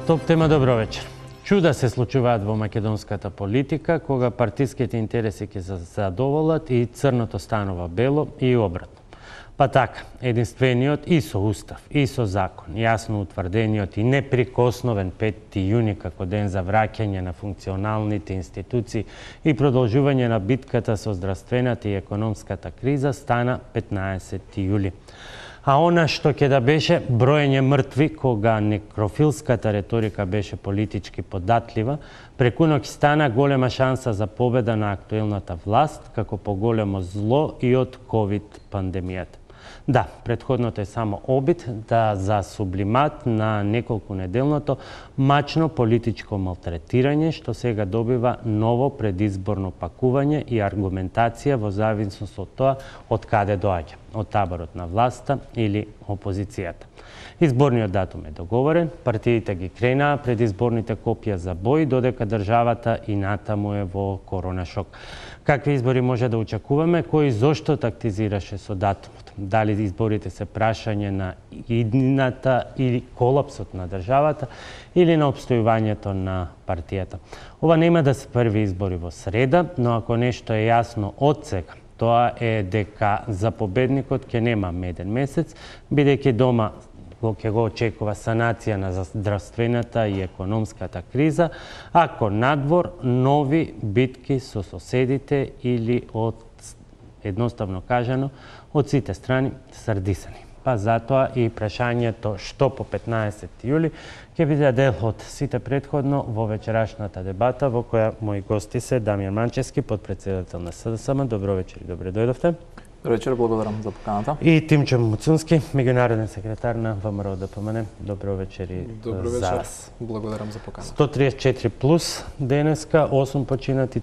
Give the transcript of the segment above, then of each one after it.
Топ тема, добро вечер. Чуда се случуваат во македонската политика, кога партиските интереси ќе се задоволат и црното станува бело и обратно. Па така, единствениот и со устав, и со закон, јасно утврдениот и неприкосновен 5 јуни како ден за враќање на функционалните институции и продолжување на битката со здравствената и економската криза стана 15 јули. А она што ќе да беше броење мртви кога некрофилската реторика беше политички податлива, преку ноќ стана голема шанса за победа на актуелната власт како поголемо зло и од ковид пандемијата. Да, предходното е само обид да за сублимат на неколку неделното мачно политичко малтретирање, што сега добива ново предизборно пакување и аргументација во зависност од тоа од каде доаѓа, од таборот на власта или опозицијата. Изборниот датум е договорен, партиите ги кренаа предизборните копија за бој, додека државата и натаму е во коронашок. Какви избори може да очекуваме, кој зошто тактизираше со датумот? Дали изборите се прашање на иднината или колапсот на државата или на обстојувањето на партијата? Ова нема да се први избори во среда, но ако нешто е јасно од сега, тоа е дека за победникот ќе нема меден месец, бидејќи дома ќе го очекува санација на здравствената и економската криза, ако надвор нови битки со соседите или од, едноставно кажано, од сите страни срдисани. Па затоа и прашањето што по 15 јули ќе биде дел од сите предходно во вечерашната дебата во која мои гости се Дамјан Манчевски, подпредседател на СДСМ. Добро вечер и добре дојдовте. Добро вечер, благодарам за поканата. И Тимчо Муцунски, меѓународен секретар на ВМРО ДПМН. Добро вечер и за вас. Благодарам за поканата. 134 плюс денеска, 8 починати,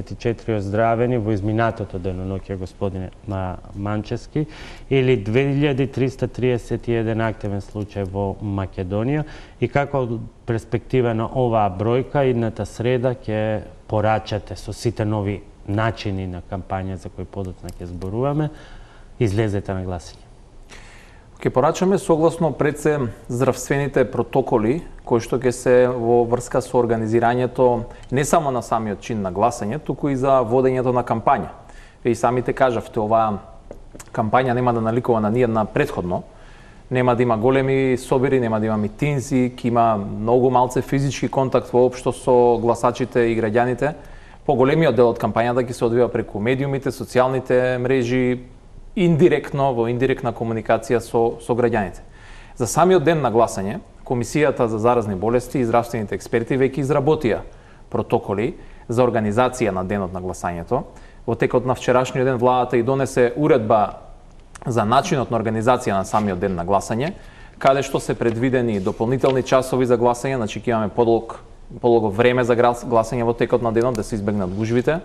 34 оздравени во изминатото деноноќе, господине Манчевски, или 2331 активен случај во Македонија. И како од перспектива на оваа бројка, идната среда ќе порачате со сите нови начини на кампања за кои подоцна ќе зборуваме, излезете на гласање? Ќе порачаме согласно пред се здравствените протоколи кои што ќе се во врска со организирањето не само на самиот чин на гласање, туку и за водењето на кампања. Вие и самите кажавте, оваа кампања нема да наликува на ниедна предходно. Нема да има големи собери, нема да има митинзи, ќе има многу малце физички контакт воопшто со гласачите и граѓаните. Поголемиот дел од кампањата ќе се одвива преку медиумите, социјалните мрежи, индиректно, во индиректна комуникација со граѓаните. За самиот ден на гласање, Комисијата за заразни болести и здравствените експерти веќе изработија протоколи за организација на денот на гласањето. Во текот на вчерашниот ден владата и донесе уредба за начинот на организација на самиот ден на гласање, каде што се предвидени дополнителни часови за гласање, значи ќе имаме подолго време за гласање во текот на денот, да се избегнат гужвите.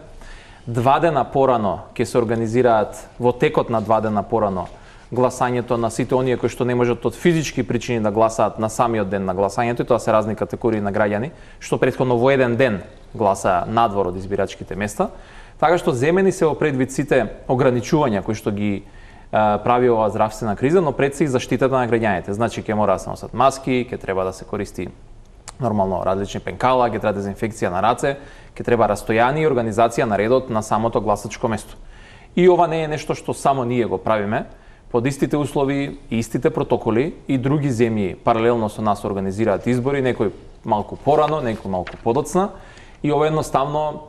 2 дена порано ќе се организираат во текот на 2 дена порано гласањето на сите оние кои што не можат од физички причини да гласаат на самиот ден на гласањето, и тоа се разни категории на граѓани, што претходно во еден ден гласаа надвор од избирачките места. Така што земени се во предвид сите ограничувања кои што ги прави оваа здравствена криза, но пред се и заштитата на граѓаните. Значи ќе мора да се носат маски, ќе треба да се користи нормално различни пенкала, ќе треба дезинфекција на раце, ќе треба растојание и организација на редот на самото гласачко место. И ова не е нешто што само ние го правиме. Под истите услови и истите протоколи и други земји паралелно со нас организираат избори, некои малку порано, некои малку подоцна. И ова едноставно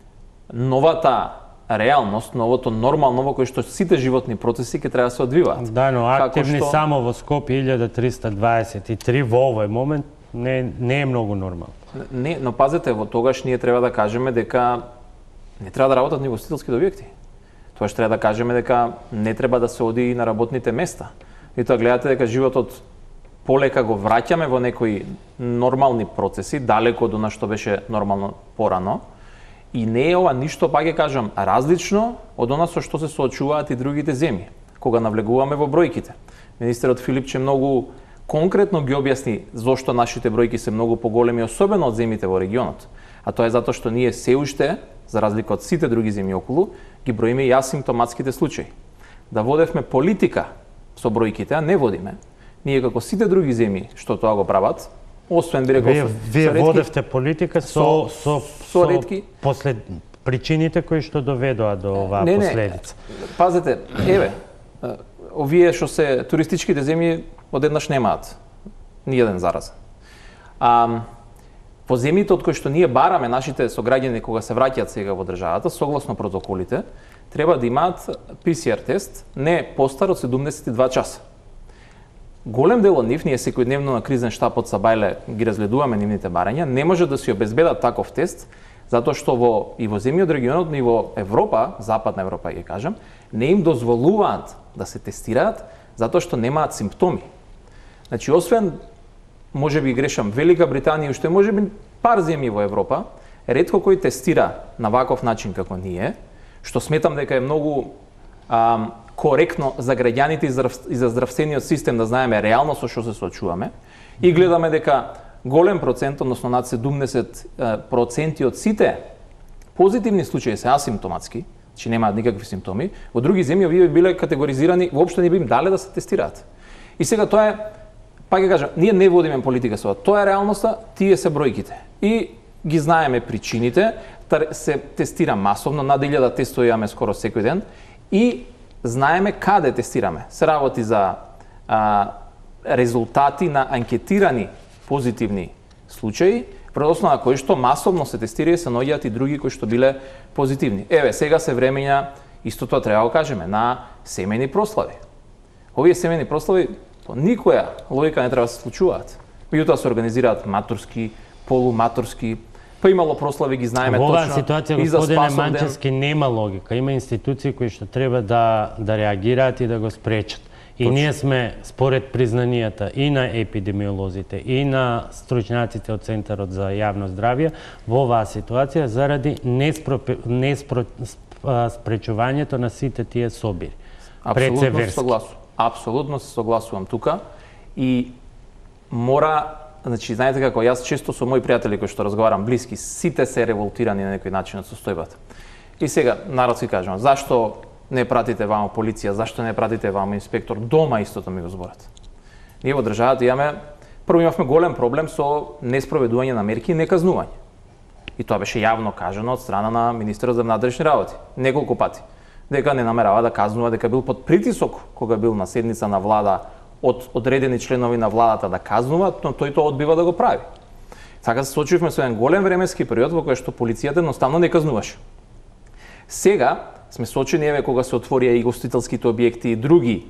новата реалност, новото нормално во кој што сите животни процеси ќе треба да се одвиваат. Да, но активни само во Скопје 1323 во овој момент не е многу нормално. Не, но пазете, во тогаш ние треба да кажеме дека не треба да работат ни гостителски објекти. Тоа што треба да кажеме дека не треба да се оди и на работните места. И тоа гледате дека животот полека го враќаме во некои нормални процеси, далеко од она што беше нормално порано. И не е ова ништо, пак ќе кажам, различно од она со што се соочуваат и другите земји, кога навлегуваме во бројките. Министерот Филипче многу конкретно ги објасни зошто нашите бројки се многу поголеми, особено од земјите во регионот. А тоа е затоа што ние се уште, за разлика од сите други земји околу, ги броиме и асимптоматските случаи. Да водевме политика со бројките, а не водиме. Ние како сите други земји што тоа го прават, освен би рекол вие водевте политика со ретки причините кои што доведоа до оваа последица. Пазете, овие што се туристичките земји одеднаш немаат ни еден заразен. Во земјите од кои што ние бараме нашите сограѓани кога се враќаат сега во државата, согласно протоколите, треба да имаат PCR тест не постар од 72 часа. Голем дел од нив, ние секојдневно на кризен штаб од Сабајле ги разгледуваме нивните барања, не може да си обезбедат таков тест, затоа што и во земји од регионот, и во Европа, Западна Европа ги кажам, не им дозволуваат да се тестираат, затоа што немаат симптоми. Значи, освен, може би грешам, Велика Британија, уште може би пар земји во Европа, ретко кој тестира на ваков начин како ние, што сметам дека е многу коректно за граѓаните и за здравствениот систем да знаеме реално со што се соочуваме, и гледаме дека голем процент, односно над 70% од сите позитивни случаи се асимптоматски, че немаат никакви симптоми, во други земји овие биле категоризирани, воопшто не би им дале да се тестираат. И сега тоа е, пак ќе кажам, ние не водиме политика со тоа е реалноста, тие се бројките. И ги знаеме причините, се тестира масовно, над 1000 тестови имаме скоро секој ден, и знаеме каде тестираме. Се работи за резултати на анкетирани позитивни случаи, пред основа на кои што масовно се тестира и се наоѓаат и други кои што биле позитивни. Сега се времења, исто тоа треба да кажеме, на семејни прослави. Овие семејни прослави по никоја логика не треба да се случуваат. Меѓутоа се организираат матурски, полуматурски, па имало прослави, ги знаеме точно. Во оваа ситуација, господине Манчевски, нема логика. Има институции кои што треба да реагираат и да го спречат. И ние сме, според признанијата и на епидемиолозите, и на стручњаците од Центарот за јавно здравје, во оваа ситуација заради спречувањето на сите тие собири. Апсолутно се согласувам тука. И мора, значи, знаете како, јас често со мои пријатели кои што разговарам блиски, сите се револтирани на некој начин од состојбата. И сега, народ си кажам, зашто не пратите вамо полиција, зашто не пратите вамо инспектор, дома истото ми го зборат. Ние во државата имавме голем проблем со неспроведување на мерки и неказнување. И тоа беше јавно кажано од страна на министерот за внатрешни работи, неколку пати, дека не намерава да казнува, дека бил под притисок кога бил на седница на влада од одредени членови на владата да казнува, но тој тоа одбива да го прави. Така се соочувавме со еден голем временски период во кој што полицијата едноставно не казнуваше. Сега сме соочени кога се отворија и гостителските објекти и други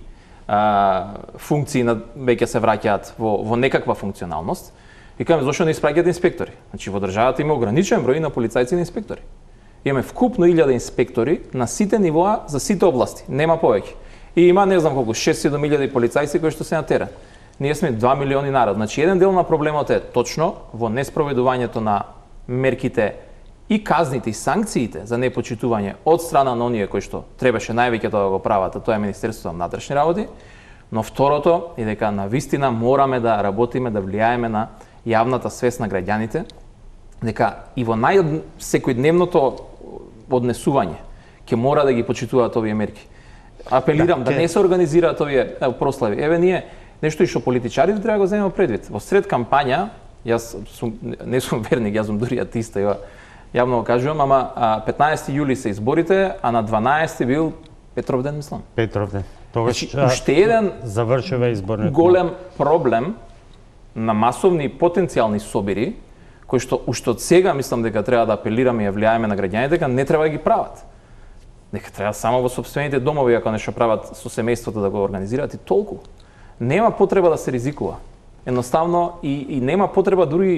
функции веќе се враќаат во некаква функционалност. Викаме, зошто не испраќаат инспектори? Значи во државата има ограничен број на полицајци и на инспектори. Имаме вкупно 1000 инспектори на сите нивоа за сите области, нема повеќе. И има не знам колку 6-7 000 полицајци кои што се на терен. Ние сме 2 милиони народ. Значи еден дел на проблемот е точно во неспроведувањето на мерките и казните и санкциите за непочитување од страна на оние кои што требаше највеќе да го прават, а тоа е Министерството на внатрешни работи, но второто е дека навистина мораме да работиме, да влијаеме на јавната свест на граѓаните, дека и во секојдневното однесување ќе мора да ги почитуваат овие мерки. Апелирам да не се организираат овие прослави. Ние нешто и што политичарите треба да го земеме предвид. Во сред кампања, јас не сум верник, јас сум дури атиста, јавно го кажувам, ама 15 јули се изборите, а на 12 бил Петровден, мислам. Петровден. Тогаш уште еден завршува изборниот голем проблем на масовни потенцијални собири, кои што уште од сега мислам дека треба да апелираме и влијаеме на граѓаните, дека не треба да ги прават. Нека треба само во сопствените домови, ако нешто прават со семејството да го организираат и толку. Нема потреба да се ризикува. Едноставно и нема потреба дури,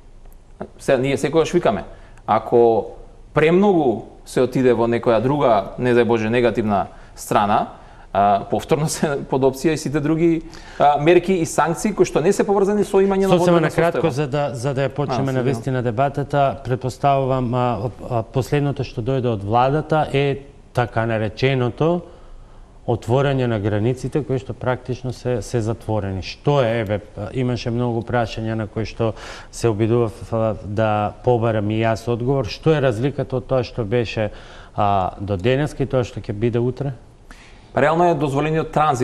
ние секогаш викаме, ако премногу се отиде во некоја друга, не дај Боже, негативна страна, повторно се под опција и сите други мерки и санкции кои што не се поврзани со имање на водна состојба. Сосема накратко, за да ја почнеме на вистина дебатата, претпоставувам последното што дојде од владата е така нареченото отворање на границите кои што практично се затворени. Што е, имаше многу прашања на кои што се обидував да побарам и јас одговор. Што е разликата од тоа што беше до денеска и тоа што ќе биде утре? Реално е дозволениот транзит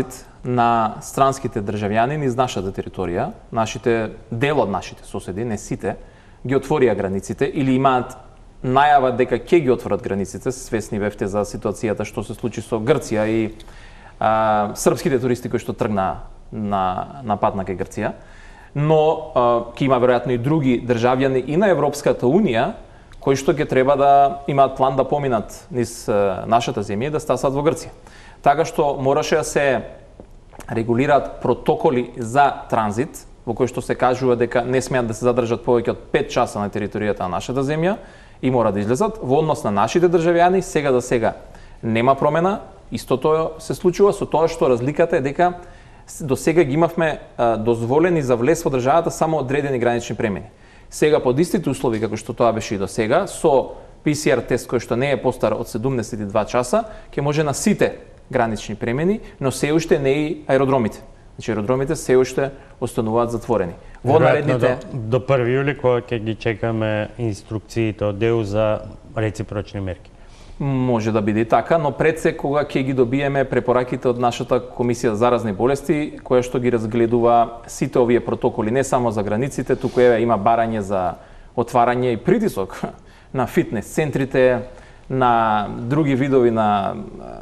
на странските државјани низ нашата територија, дел од нашите соседи, не сите, ги отворија границите или имаат најава дека ќе ги отворат границите. Свесни бевте за ситуацијата што се случи со Грција и српските туристи кои што тргна на пат на кај Грција. Но ќе има веројатно и други државјани и на Европската Унија кои што ќе треба да имаат план да поминат низ нашата земја и да стасат во Грција. Така што мораше да се регулираат протоколи за транзит, во кои што се кажува дека не смеат да се задржат повеќе од 5 часа на територијата на нашата земја и мора да излезат. Во однос на нашите државјани, сега за сега нема промена. Истото се случува со тоа што разликата е дека до сега ги имавме дозволени за влез во државата само одредени гранични премини. Сега под истите услови како што тоа беше и до сега, со PCR тест кој што не е постар од 72 часа, ќе може на сите гранични премини, но се уште не и аеродромите. Значи аеродромите се уште остануваат затворени. Во наредните до 1 јули кога ќе ги чекаме инструкциите од ДЕУ за реципрочни мерки. Може да биде и така, но пред се кога ќе ги добиеме препораките од нашата Комисија за заразни болести, која што ги разгледува сите овие протоколи, не само за границите, туку има барање за отварање и притисок на фитнес центрите, на други видови на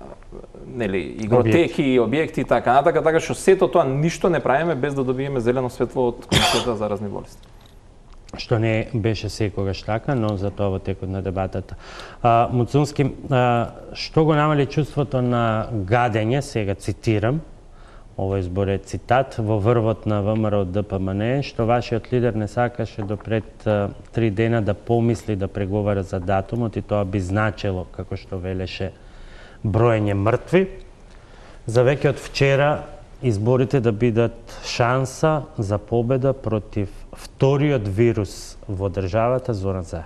игротеки, објекти и така натака, така што сето тоа ништо не правиме без да добиеме зелено светло од Комисијата за заразни болести. Што не беше секогаш така, но за тоа во текот на дебатата. Муцунски, што го намали чувството на гадење, сега цитирам, овој збор е цитат, во врвот на ВМРО ДПМН, што вашиот лидер не сакаше до пред 3 дена да помисли да преговара за датумот и тоа би значело, како што велеше, броење мртви. За веќе од вчера изборите да бидат шанса за победа против вториот вирус во државата, Зоран Заев.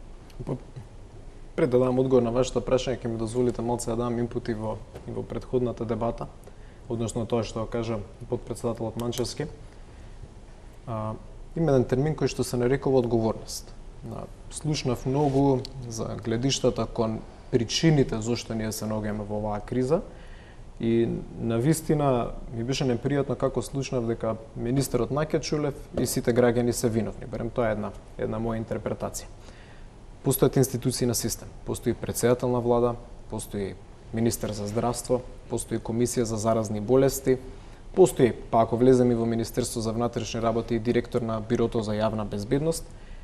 Пред да дам одговор на вашето прашање, ќе ми дозволите малце да дам инпути во претходната дебата, односно тоа што кажа потпредседателот Манчевски. Има еден термин кој што се нарекува одговорност. Слушнав многу за гледиштата кон причините зошто ние се наоѓаме во оваа криза. И навистина ми беше непријатно како слушнав дека министерот Наќа Чулев и сите граѓани се виновни. Барем тоа е една моја интерпретација. Постојат институции на систем. Постои претседател на влада, постои министер за здравство, постои комисија за заразни болести, постои, па ако влеземе во Министерство за внатрешни работи и директор на Бирото за јавна безбедност.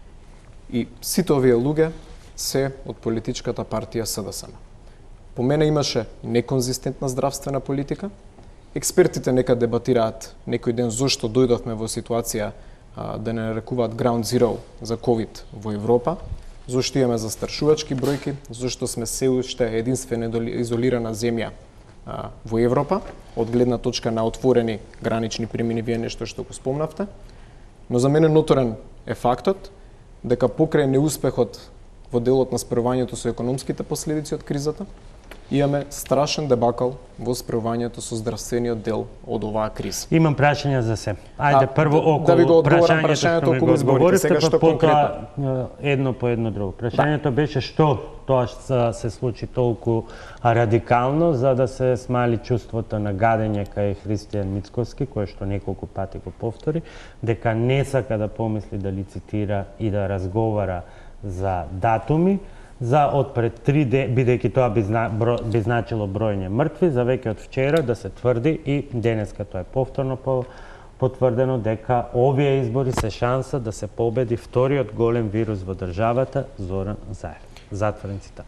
И сите овие луѓе се од политичката партија СДСМ. По мене имаше неконзистентна здравствена политика. Експертите нека дебатираат некој ден зошто дојдовме во ситуација да не нарекуваат ground zero за COVID во Европа, зошто имаме застрашувачки бројки, зошто сме се уште единствена изолирана земја во Европа, од гледна точка на отворени гранични премини, вие нешто што го спомнавте. Но за мене ноторен е фактот дека покрај неуспехот во делот на справувањето со економските последици од кризата, имаме страшен дебакал во справувањето со здравствениот дел од оваа криза. Имам прашање за се. Ајде прво околу да ви го одговорам прашањето што ми го зборите, сега што конкретно. Едно по едно друго. Прашањето беше што тоа се случи толку радикално за да се смали чувството на гадење кај Христијан Мицковски, кој што неколку пати го повтори, дека не сака да помисли да лицитира и да разговара за датуми, за одпред 3 дена, бидејќи тоа би значило бројње мртви, за веќе од вчера да се тврди и денеска тоа е повторно потврдено дека овие избори се шанса да се победи вториот голем вирус во државата, Зоран Заев. Затворен цитат.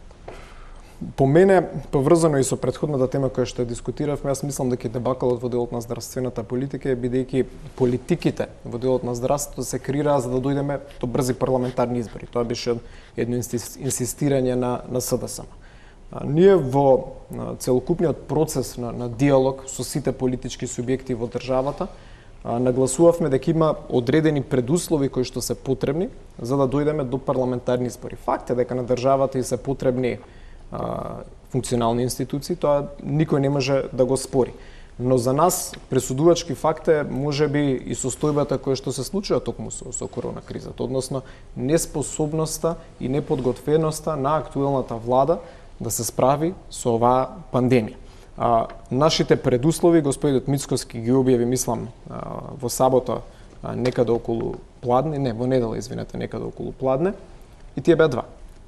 По мене, поврзано и со претходната тема која што дискутиравме, јас мислам дека дебакалот во делот на здравствената политика е бидејќи политиките во делот на здравството се креираа за да дојдеме до брзи парламентарни избори. Тоа беше едно инсистирање на СДСМ. Ние во целокупниот процес на диалог со сите политички субјекти во државата нагласувавме дека има одредени предуслови кои што се потребни за да дојдеме до парламентарни избори. Факт е дека на државата и се потребни функционални институции, тоа никој не може да го спори. Но за нас пресудувачки факт е можеби и состојбата која што се случува токму со корона кризата, односно неспособноста и неподготвеноста на актуелната влада да се справи со оваа пандемија. Нашите предуслови господинот Мицкоски ги објави, мислам, во сабота некаде околу Пладне, не, во недела, извинете, некаде околу Пладне, и тие беа два.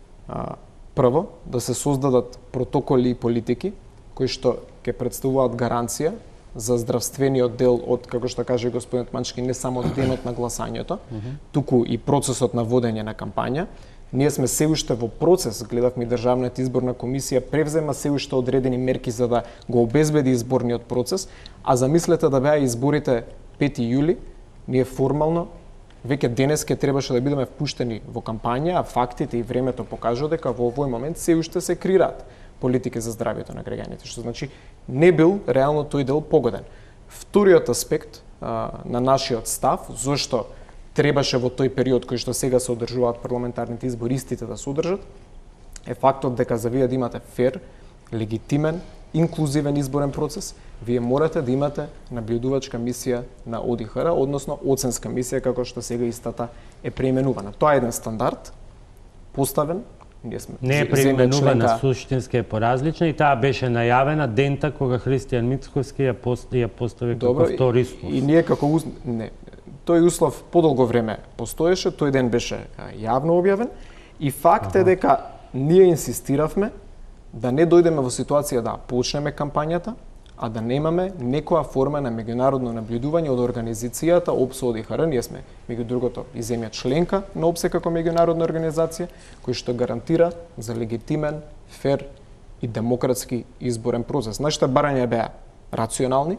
Прво, да се создадат протоколи и политики кои што ќе представуваат гаранција за здравствениот дел од, како што каже господинот Манчки, не само денот на гласањето, туку и процесот на водење на кампања. Ние сме се уште во процес, гледавме и Државната изборна комисија превзема се уште одредени мерки за да го обезбеди изборниот процес, а замислете да беа изборите 5 јули, ние формално веќе денес ке требаше да бидеме впуштени во кампања, а фактите и времето покажува дека во овој момент се уште се креираат политики за здравјето на граѓаните, што значи не бил реално тој дел погоден. Вториот аспект на нашиот став, зошто требаше во тој период кој што сега се одржуваат парламентарните избори истите да се одржат, е фактот дека за вие да имате фер, легитимен, инклузивен изборен процес, вие морате да имате наблюдувачка мисија на ОДИХР, односно оценска мисија, како што сега истата е преименувана. Тоа е еден стандард поставен. Не е преименувана, суштински е поразлична и таа беше најавена дента кога Христијан Мицкоски ја постави како втори услов. И ние како не, тој услов подолго време постоеше, тој ден беше јавно објавен и факт е дека ние инсистиравме да не дојдеме во ситуација да почнеме кампањата, а да немаме некоја форма на меѓународно наблюдување од организацијата ОПСО ОДИХР. Ние сме, меѓу другото, и земја членка на ОПСЕ како меѓународна организација, кој што гарантира за легитимен, фер и демократски изборен процес. Нашите барања беа рационални,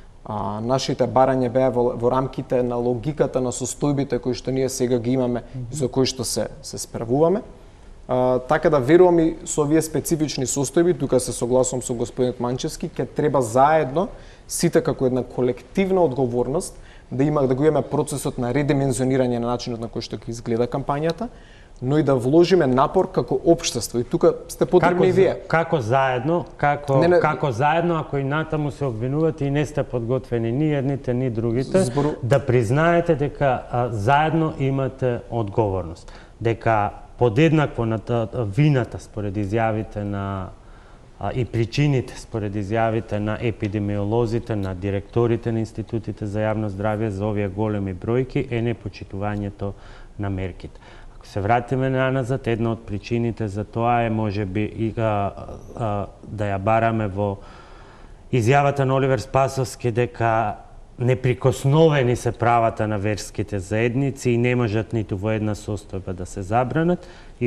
нашите барања беа во рамките на логиката на состојбите кои што ние сега ги имаме и за кои што се справуваме. Така да верувам и со овие специфични состојби, тука се согласувам со господинот Манчевски, ќе треба заедно сите како една колективна одговорност да го имаме процесот на редимензионирање на начинот на кој што ќе изгледа кампањата, но и да вложиме напор како општество. И тука сте потребни и вие. Како заедно, како заедно, ако и натаму се обвинувате и не сте подготвени ни едните, ни другите, да признаете дека заедно имате одговорност. Дека подеднакво на вината според изјавите на и причините според изјавите на епидемиолозите, на директорите на институтите за јавно здравје за овие големи бројки е непочитувањето на мерките. Ако се вратиме назад, една од причините за тоа е можеби и да ја бараме во изјавата на Оливер Спасовски дека неприкосновени се правата на верските заедници и не можат ниту во една состојба да се забранат.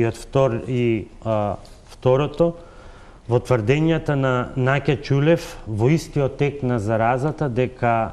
И второто, во тврдењата на Наке Чулев во истиот тек на заразата дека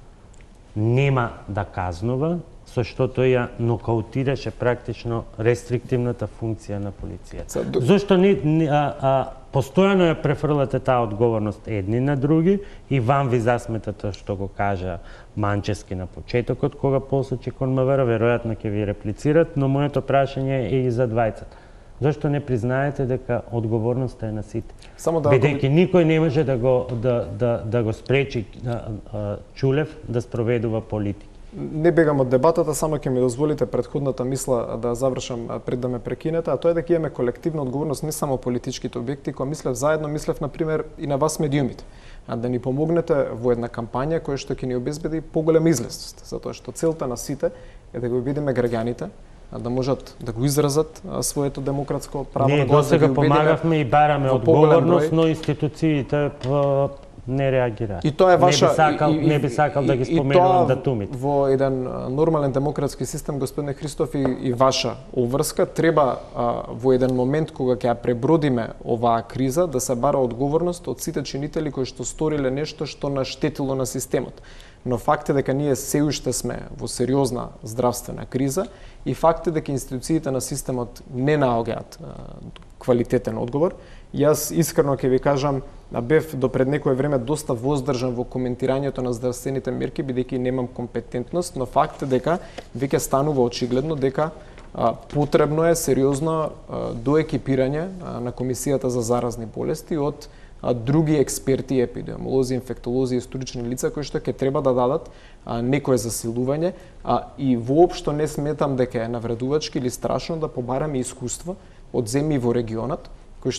нема да казнува, со што тој ја нокаутираше практично рестриктивната функција на полицијата. Зошто постојано ја префрлате таа одговорност едни на други и вам ви засмета тоа што го кажа Манчевски на почетокот, кога посочи кон МВР, веројатно ќе ви реплицират, но моето прашање е и за двајцата. Зошто не признаете дека одговорноста е на сите? Бидејќи никој не може да го спречи Чулев да спроведува политика. Не бегам од дебатата, само ќе ми дозволите предходната мисла да завршам пред да ме прекинете, а тоа е дека имаме колективна одговорност не само политичките објекти, кога мислев заедно, мислев на пример и на вас медиумите, да ни помогнете во една кампања која што ќе ни обезбеди поголема излезност, затоа што целта на сите е да го бидеме граѓаните, да можат да го изразат своето демократско право на глас. Ние досега помагавме и бараме одговорност, но институциите не реагираат. И тоа е ваша не би сакал да ги споменувам датумите. Во еден нормален демократски систем, господине Христоф, и ваша обврска треба во еден момент кога ќе ја пребродиме оваа криза да се бара одговорност од сите чинители кои што сториле нешто што наштетило на системот. Но факт е дека ние се уште сме во сериозна здравствена криза и факт е дека институциите на системот не наоѓаат квалитетен одговор. Јас искрено ќе ви кажам, бев до пред некое време доста воздржан во коментирањето на здравствените мерки, бидејќи немам компетентност, но факт е дека веќе станува очигледно дека потребно е сериозно доекипирање на Комисијата за заразни болести од други експерти, епидемиолози, инфектолози и стручни лица кои што ќе треба да дадат некое засилување и воопшто не сметам дека е навредувачки или страшно да побараме искуство од земји во регионот кои што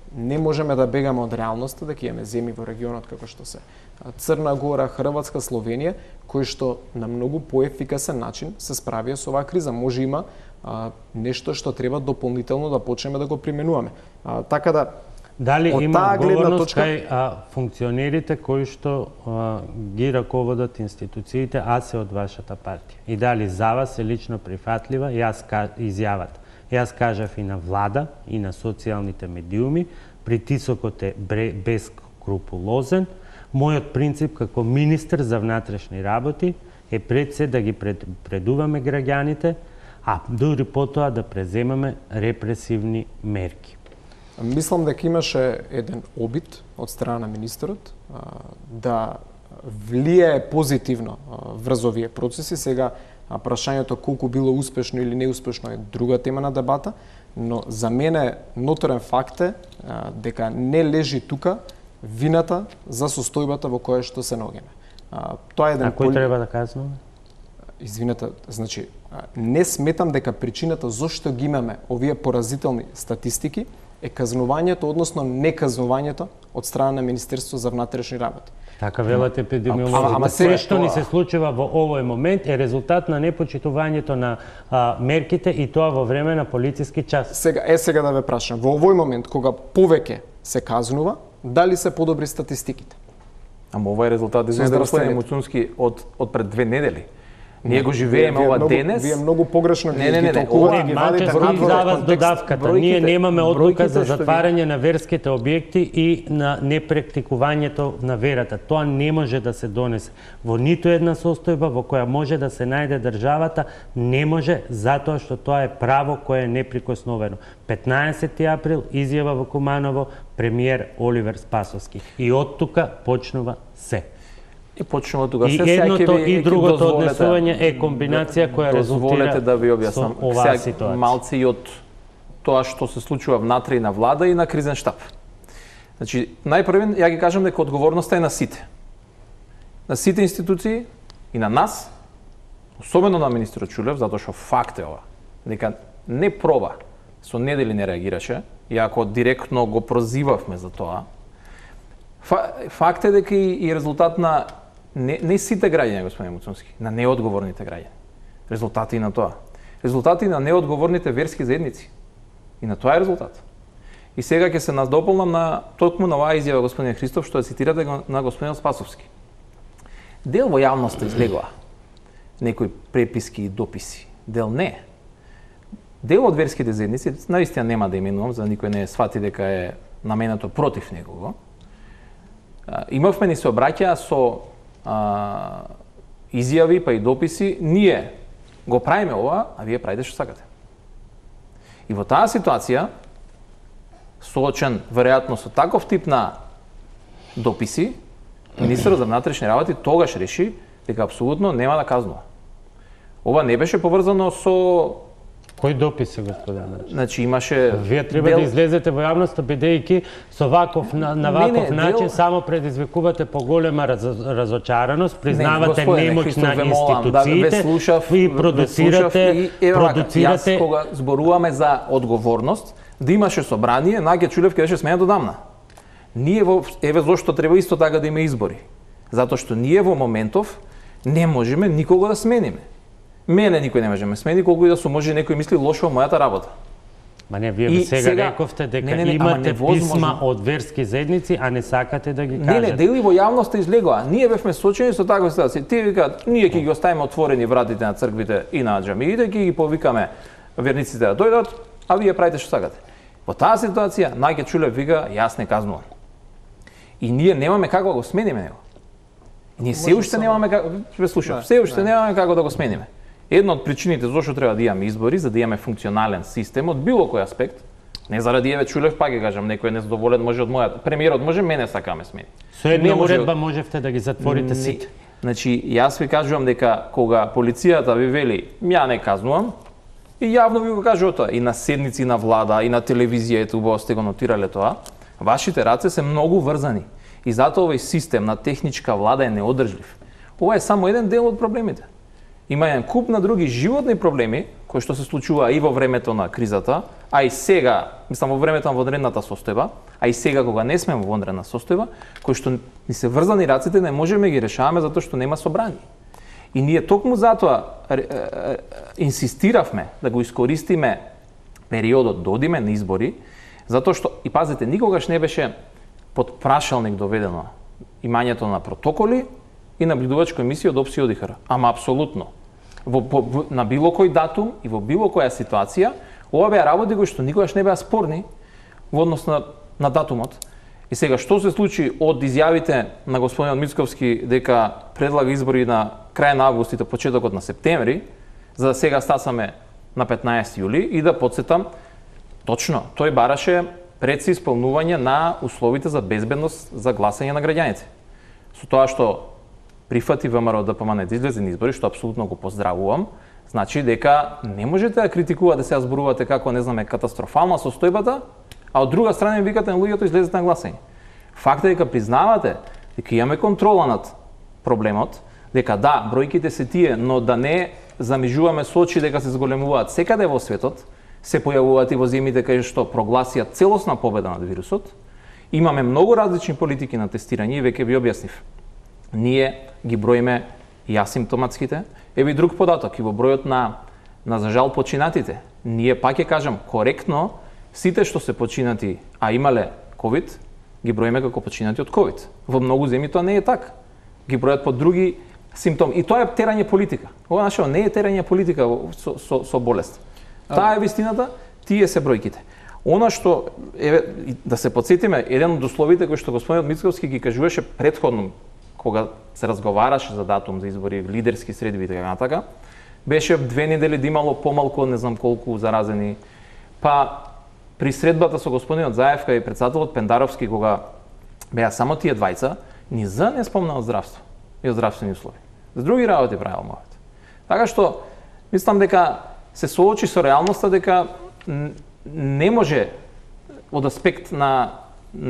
не можеме да бегаме од реалноста, дека имаме земји во регионот како што се Црна Гора, Хрватска, Словенија, кои што на многу поефикасен начин се справија со оваа криза. Може има нешто што треба дополнително да почнеме да го применуваме. Така да дали има одговорност кај функционерите кои што ги раководат институциите, а се од вашата партија? И дали за вас е лично прифатлива изјавата? Јас кажав и на влада, и на социјалните медиуми, притисокот е бескрупулозен. Мојот принцип како министер за внатрешни работи е пред се да ги предуваме граѓаните, а дури потоа да преземаме репресивни мерки. Мислам дека имаше еден обид од страна на министерот да влијае позитивно врз овие процеси. Сега прашањето колку било успешно или неуспешно е друга тема на дебата, но за мене ноторен факт е дека не лежи тука вината за состојбата во која што се наоѓаме. Тоа е еден кој треба да казнува? Извинете, значи не сметам дека причината зошто ги имаме овие поразителни статистики е казнувањето, односно неказнувањето од страна на Министерството за внатрешни работи. Така велат епидемиолозите. Се што ни се случува во овој момент е резултат на непочитувањето на мерките и тоа во време на полициски час. Сега да ве прашам, во овој момент кога повеќе се казнува, дали се подобри статистиките? Ама ова е резултат, господин Муцунски, од пред 2 недели. Ние го живееме ова денес. Вие многу погрешно ги толкувате, ги вадите за вас додавката. Ние немаме одлука за затварање на верските објекти и на непрактикувањето на верата. Тоа не може да се донесе во ниту една состојба во која може да се најде државата, не може, затоа што тоа е право кое е неприкосновено. 15 април изјава во Куманово премиер Оливер Спасовски. И од тука почнува се. И почнува тука се. И едното и другото однесување е комбинација која резултира да ви објаснам оваа ситуација. Малце и од тоа што се случува внатре и на влада и на кризен штаб. Значи, најпрвен, ја ги кажам дека одговорноста е на сите. На сите институции и на нас, особено на министерот Чулев, затоа што факт е ова, дека не проба, со недели не реагираше, иако директно го прозивавме за тоа. Факт е дека и резултат на не сите граѓани, господин Муцунски, на неодговорните граѓани. Резултати на тоа. Резултати на неодговорните верски заедници. И на тоа е резултат. И сега ќе се надополнам на токму на оваа изјава господин Христов што ја цитирате на господин Спасовски. Дел во јавноста излегува некои преписки и дописи, дел не. Дел од верските заедници, наистина нема да именувам, за да никој не свати дека е наменето против некого. Имавме ни се обраќаа со изјави па и дописи, ние го правиме ова, а вие правите што сакате. И во таа ситуација, соочен веројатно со таков тип на дописи, министерот за внатрешни работи тогаш реши дека апсолутно нема да казнува. Ова не беше поврзано со кој дописи, господине? Значи имаше вие треба да излезете во јавноста бидејќи со ваков на ваков начин само предизвикувате поголема разочараност, признавате немоќ на институциите и продуцирате Јас кога зборуваме за одговорност, да имаше собрание, Наѓа Чулев ќе беше сменет одамна. Ние еве зошто треба исто така да има избори. Затоа што ние во моментов не можеме никого да смениме. Мене никој не може да ме смени, колку и да сум може некој мисли лошо во мојата работа. Ма не, вие сега рековте дека имате писма од верски заедници, а не сакате да ги кажете. Не, дели во јавноста излегува. Ние бевме соочени со таква ситуација. Тие викаат, ние ќе ги оставиме отворени вратите на црквите и на џамиите, ќе ги повикаме верниците да дојдат, а вие правите што сакате. Во таа ситуација Наѓа Чулев вика, јас не казнувам. И ние немаме како да го смениме него. Ние се уште немаме како, се уште немаме како да го смениме. Една од причините зошто треба да имаме избори, за да имаме функционален систем од било кој аспект, не заради еве Чулев, пак ќе кажам, некој е незадоволен, може од мојата, премиерот може, мене сакаме смени. Со една уредба можевте да ги затворите сите. Значи, јас ви кажувам дека кога полицијата ви вели, ја не казнувам, и јавно ви го кажува тоа, и на седници на влада, и на телевизија, ето убаво сте го нотирале тоа, вашите раце се многу врзани. И затоа овој систем на техничка влада е неодржлив. Ова е само еден дел од проблемите. Има еден куп на други животни проблеми кој што се случува и во времето на кризата, а и сега, мислам во времето на вонредната состојба, а и сега кога не сме во вонредна состојба, кои што ни се врзани раците, не можеме ги решаваме затоа што нема собрани. И ние токму затоа инсистиравме да го искористиме периодот да одиме на избори, затоа што, и пазите, никогаш не беше под прашалник доведено имањето на протоколи и наблюдувачка емисија од ОПСИ и ОДИХР. Ама апсолутно. На било кој датум и во било која ситуација, ова беа работи кои што никогаш не беа спорни во однос на датумот. И сега, што се случи од изјавите на господинот Мицковски дека предлага избори на крај на август и почетокот на септември, за да сега стасаме на 15 јули и да подсетам, точно, тој бараше предси исполнување на условите за безбедност за гласање на граѓаните. Со тоа што прифати ВМРО ДПМН да излезе на избори, што апсолутно го поздравувам, значи дека не можете да критикувате, сега зборувате како не знаме катастрофална состојбата, а од друга страна викате на луѓето излезете на гласање. Фактот е дека признавате дека имаме контрола над проблемот, дека да, бројките се тие, но да не замижуваме со очи дека се зголемуваат секаде во светот, се појавуваат и во земјите кај што прогласија целосна победа над вирусот. Имаме многу различни политики на тестирање и веќе ви објаснив. Ние ги броиме и асимптоматските. Еве и друг податок и во бројот на за жал починатите. Ние пак ќе кажам коректно, сите што се починати, а имале ковид, ги броиме како починати од ковид. Во многу земји тоа не е така. Ги бројат по други симптоми. И тоа е терање политика. Ова нашо не е терање политика со болест. Таа е вистината, тие се бројките. Она што еве да се потсетиме, еден од условите кои што господинот Мицковски ги кажуваше претходно кога се разговараше за датум за избори, лидерски средби и така натака, беше 2 недели да имало помалку, не знам колку заразени. Па при средбата со господинот Заевка и председателот Пендаровски, кога беа само тие двајца, ни за не спомна од здравство и од здравствени услови. За други работи правил мовет. Така што, мислам дека се соочи со реалноста дека не може од аспект на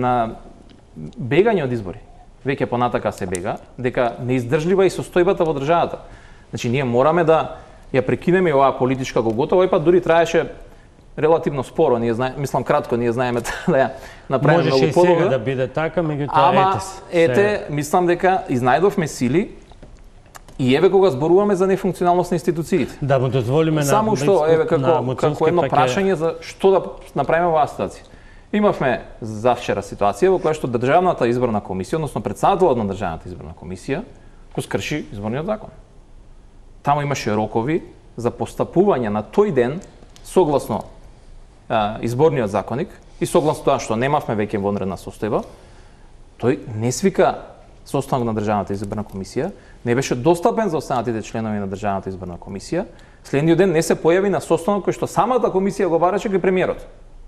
бегање од избори, веќе понатака се бега, дека неиздржлива и состојбата во државата. Значи, ние мораме да ја прекинеме оваа политичка голгота, овој пат дури траеше релативно споро, мислам кратко, ние знаеме да ја направиме многу подобро. Можеше и сега да биде така, меѓутоа ете, мислам дека изнајдовме сили и еве кога зборуваме за нефункционалност на институциите. Да му дозволиме само што еве како едно прашање за што да направиме оваа ситуација. Имавме завчера ситуација во која што Државната изборна комисија, односно председателот на Државната изборна комисија, го скрши изборниот закон. Таму имаше рокови за постапување на тој ден согласно изборниот законник и согласно тоа што немавме веќе вонредна состојба, тој не свика состанок на Државната изборна комисија, не беше достапен за останатите членови на Државната изборна комисија, следниот ден не се појави на состанок кој што самата комисија го бараше кај премиерот.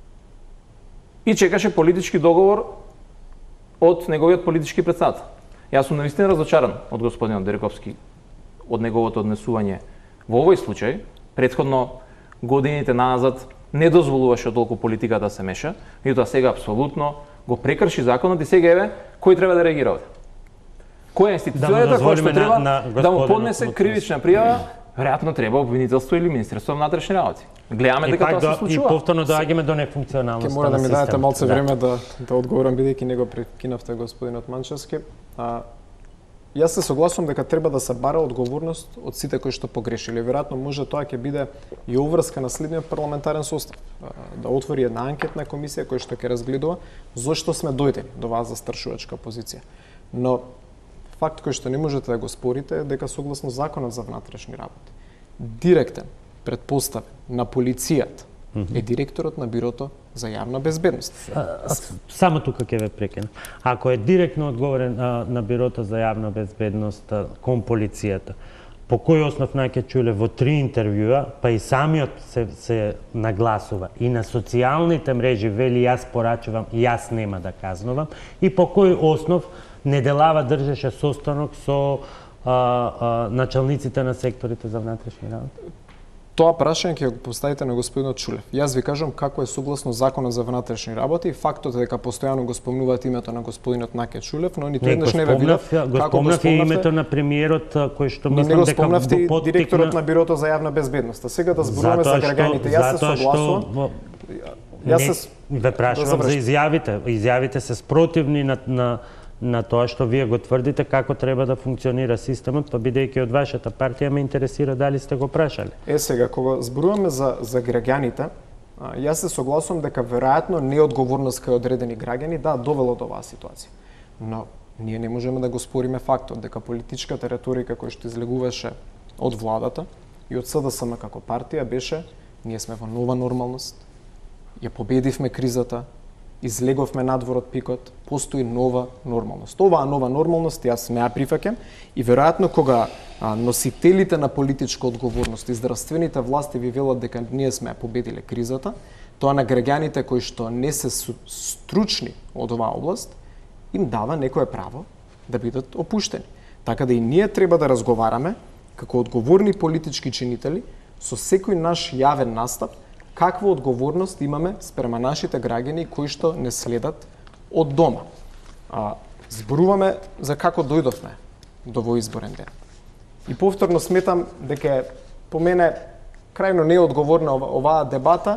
И чекаше политички договор од неговиот политички председател. Јас сум навистина разочаран од господинот Дерековски од неговото однесување во овој случај. Претходно годините назад не дозволуваше толку политиката да се меша, меѓутоа сега апсолутно го прекрши законот и сега еве кој треба да реагира овде? Која институцијата која што треба да му поднесе кривична пријава? Веројатно треба обвинителство или Министерство на внатрешни работи. Гледаме дека тоа се случува. И повторно доаѓаме до нефункционалноста на системот. Ќе мора да ми дадете малце време да одговорам, бидејќи него прекинавте господинот Манчевски. Јас се согласувам дека треба да се бара одговорност од сите кои што погрешиле. Веројатно може тоа ќе биде и обврска на следниот парламентарен состав, да отвори една анкетна комисија која што ќе разгледува зошто сме дојдени до оваа застрашувачка позиција. Но факт кој што не можете да го спорите е дека согласно Законот за внатрешни работи, директен претпоставен на полицијата е директорот на Бирото за јавна безбедност. Само тука ќе ве прекинам. Ако е директно одговорен на Бирото за јавна безбедност кон полицијата, по кој основ наќе чуле во 3 интервјуа, па и самиот се нагласува и на социјалните мрежи вели јас порачувам, јас нема да казнувам, и по кој основ неделава држеше состанок со началниците на секторите за внатрешни работи? Тоа прашање ќе го поставите на господинот Чулев. Јас ви кажам како е согласно Законот за внатрешни работи и фактот дека постојано го спомнуваат името на господинот Наке Чулев, но ниту еднаш не ве видов како го спомнавте името на премиерот кој што мислам дека го поттикна директорот на Бирото за јавна безбедност. А сега да зборуваме за граѓаните. Јас се согласувам. Ве прашувам за изјавите. Изјавите се спротивни на тоа што вие го тврдите како треба да функционира системот, па бидејќи од вашата партија ме интересира дали сте го прашале. Сега кога зборуваме за граѓаните, јас се согласувам дека веројатно неодговорност кај одредени граѓани довело до оваа ситуација. Но ние не можеме да го спориме фактот дека политичката реторика која што излегуваше од владата и од СДСМ како партија беше ние сме во нова нормалност, ја победивме кризата, излеговме надвор од пикот, постои нова нормалност. Оваа нова нормалност јас не ја прифаќам и веројатно кога носителите на политичка одговорност и здравствените власти ви велат дека ние сме победиле кризата, тоа на граѓаните кои што не се стручни од оваа област, им дава некое право да бидат опуштени. Така да и ние треба да разговараме како одговорни политички чинители со секој наш јавен настап каква одговорност имаме спрема нашите граѓани кои што не следат од дома. Зборуваме за како дојдовме до во изборен ден. И повторно сметам дека по мене крајно неодговорна оваа дебата,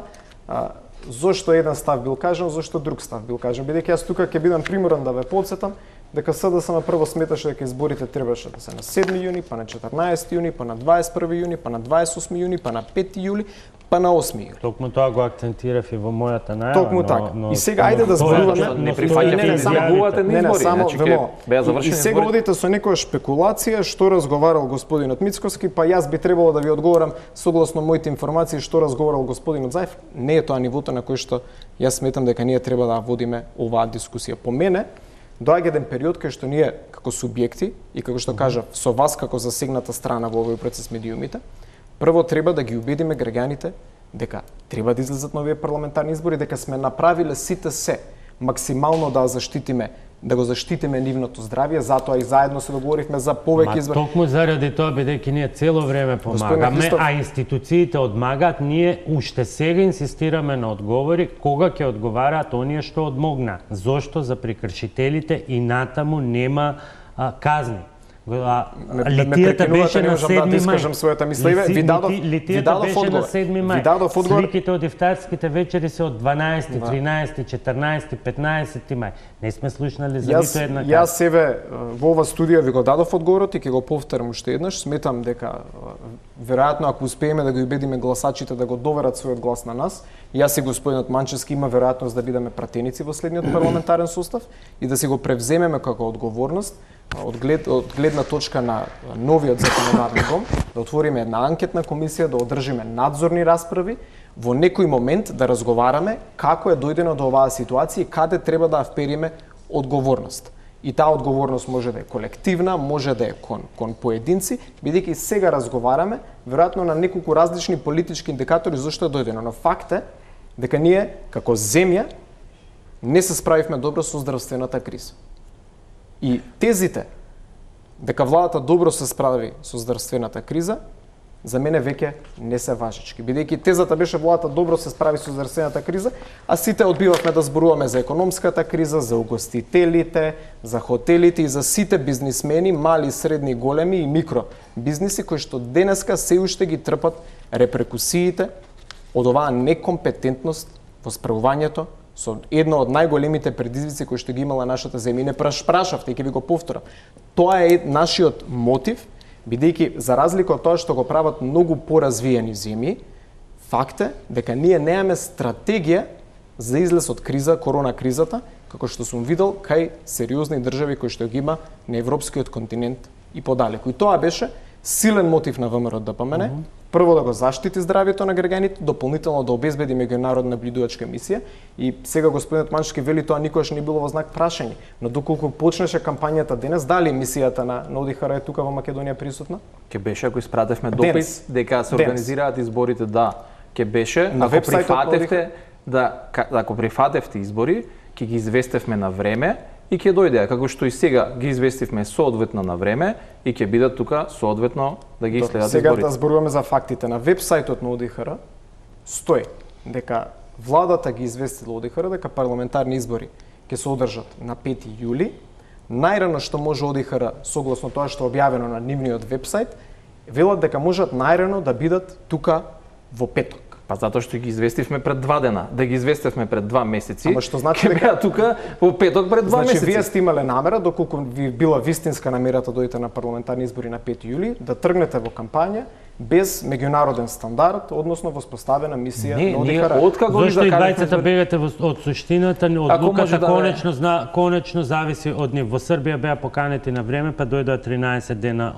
зошто еден став бил кажан, зошто друг став бил кажан. Бидејќи јас тука ќе бидам приморан да ве потсетам дека СДСМ прво сметаше дека изборите требаше да се на 7 јуни, па на 14 јуни, па на 21 јуни, па на 28 јуни, па на 5 јули, па на 8 јули. Токму тоа го акцентирав и во мојата најава. Токму така. И сега ајде да зборуваме, не прифаќате изјавите на избори, значи ќе беа завршени. И сега одите со некоја шпекулација што разговарал господинот Мицковски, па јас би требало да ви одговорам согласно моите информации што разговарал господинот Заев. Не е тоа нивото на кој што јас сметам дека ние треба да водиме оваа дискусија. По мене доаѓа еден период кај што ние како субјекти и како што кажав со вас како засегната страна во овој процес медиумите, прво треба да ги убедиме граѓаните дека треба да излезат нови парламентарни избори, дека сме направиле сите се максимално да заштитиме, да го заштитиме нивното здравје, затоа и заедно се договоривме за повеќе избори. Токму заради тоа бидејќи ние цело време помагаме, а институциите одмагаат, ние уште сега инсистираме на одговори кога ќе одговараат оние што одмогна. Зошто за прекршителите и натаму нема казни. Литијата беше на 7 мај. Литијата беше на 7 мај. Сликите од ифтарските вечери се од 12, 13, 14, 15 мај. Не сме слушнали за нито една казна. Јас себе во ова студија ви го дадов одговорот и ќе го повторам уште еднаш. Сметам дека веројатно ако успееме да ги убедиме гласачите да го доверат својот глас на нас, јас и господинот Манчевски има веројатност да бидеме пратеници во следниот парламентарен состав и да си го превземеме како одговорност од гледна точка на новиот законодавен дом, да отвориме една анкетна комисија, да одржиме надзорни расправи, во некој момент да разговараме како е дојдено до оваа ситуација и каде треба да впериме одговорност. И таа одговорност може да е колективна, може да е кон поединци, бидејќи сега разговараме веројатно на неколку различни политички индикатори зашто е дојдено, но факт е дека ние како земја не се справивме добро со здравствената криза. И тезите дека владата добро се справи со здравствената криза, за мене веќе не се важечки. Бидејќи тезата беше владата добро се справи со здравствената криза, а сите одбивавме да зборуваме за економската криза, за угостителите, за хотелите и за сите бизнисмени, мали, средни, големи и микро бизниси кои што денеска се уште ги трпат репрекусиите од оваа некомпетентност во справувањето со едно од најголемите предизвици кои што ги имала нашата земја. Не прашавте и ќе ви го повторам. Тоа е нашиот мотив, бидејќи за разлика од тоа што го прават многу поразвиени земји, факт е дека ние немаме стратегија за излез од криза, корона кризата, како што сум видел кај сериозни држави кои што ги има на европскиот континент и подалеку. И тоа беше силен мотив на ВМРО-ДПМН, прво да го заштити здравјето на граѓаните, дополнително да обезбеди меѓународна наблюдувачка мисија и сега господинот Манчевски вели тоа никогаш не било во знак прашање, но доколку почнеше кампањата денес, дали мисијата на ОДИХР е тука во Македонија присутна? Ќе беше ако испратевме допис дека се организираат изборите, ќе беше, ако прифатевте избори, ќе ги известевме на време и ќе дојде, како што и сега ги известивме соодветно на време и ќе бидат тука соодветно да ги следат сега изборите. да зборуваме за фактите. На вебсајтот на ОДИХР стои дека владата ги известила ОДИХР дека парламентарни избори ќе се одржат на 5 јули. Најрано што може ОДИХР, согласно тоа што е објавено на нивниот вебсајт, велат дека можат најрано да бидат тука во петок. Па затоа што ги известивме пред 2 дена, да ги известивме пред 2 месеци. Ама што значи дека беа тука во петок пред 2 значи, месеци. вие сте имале намера, доколку ви била вистинска намерата да дојдете на парламентарни избори на 5 јули, да тргнете во кампања без меѓународен стандард, односно воспоставена мисија Не, на ние ОДИХР. откако ги Зошто и закажавме двајцата бегате од суштината, Ако може одлуката да конечно зависи од нив. Во Србија беа поканети на време, па дојдоа 13 дена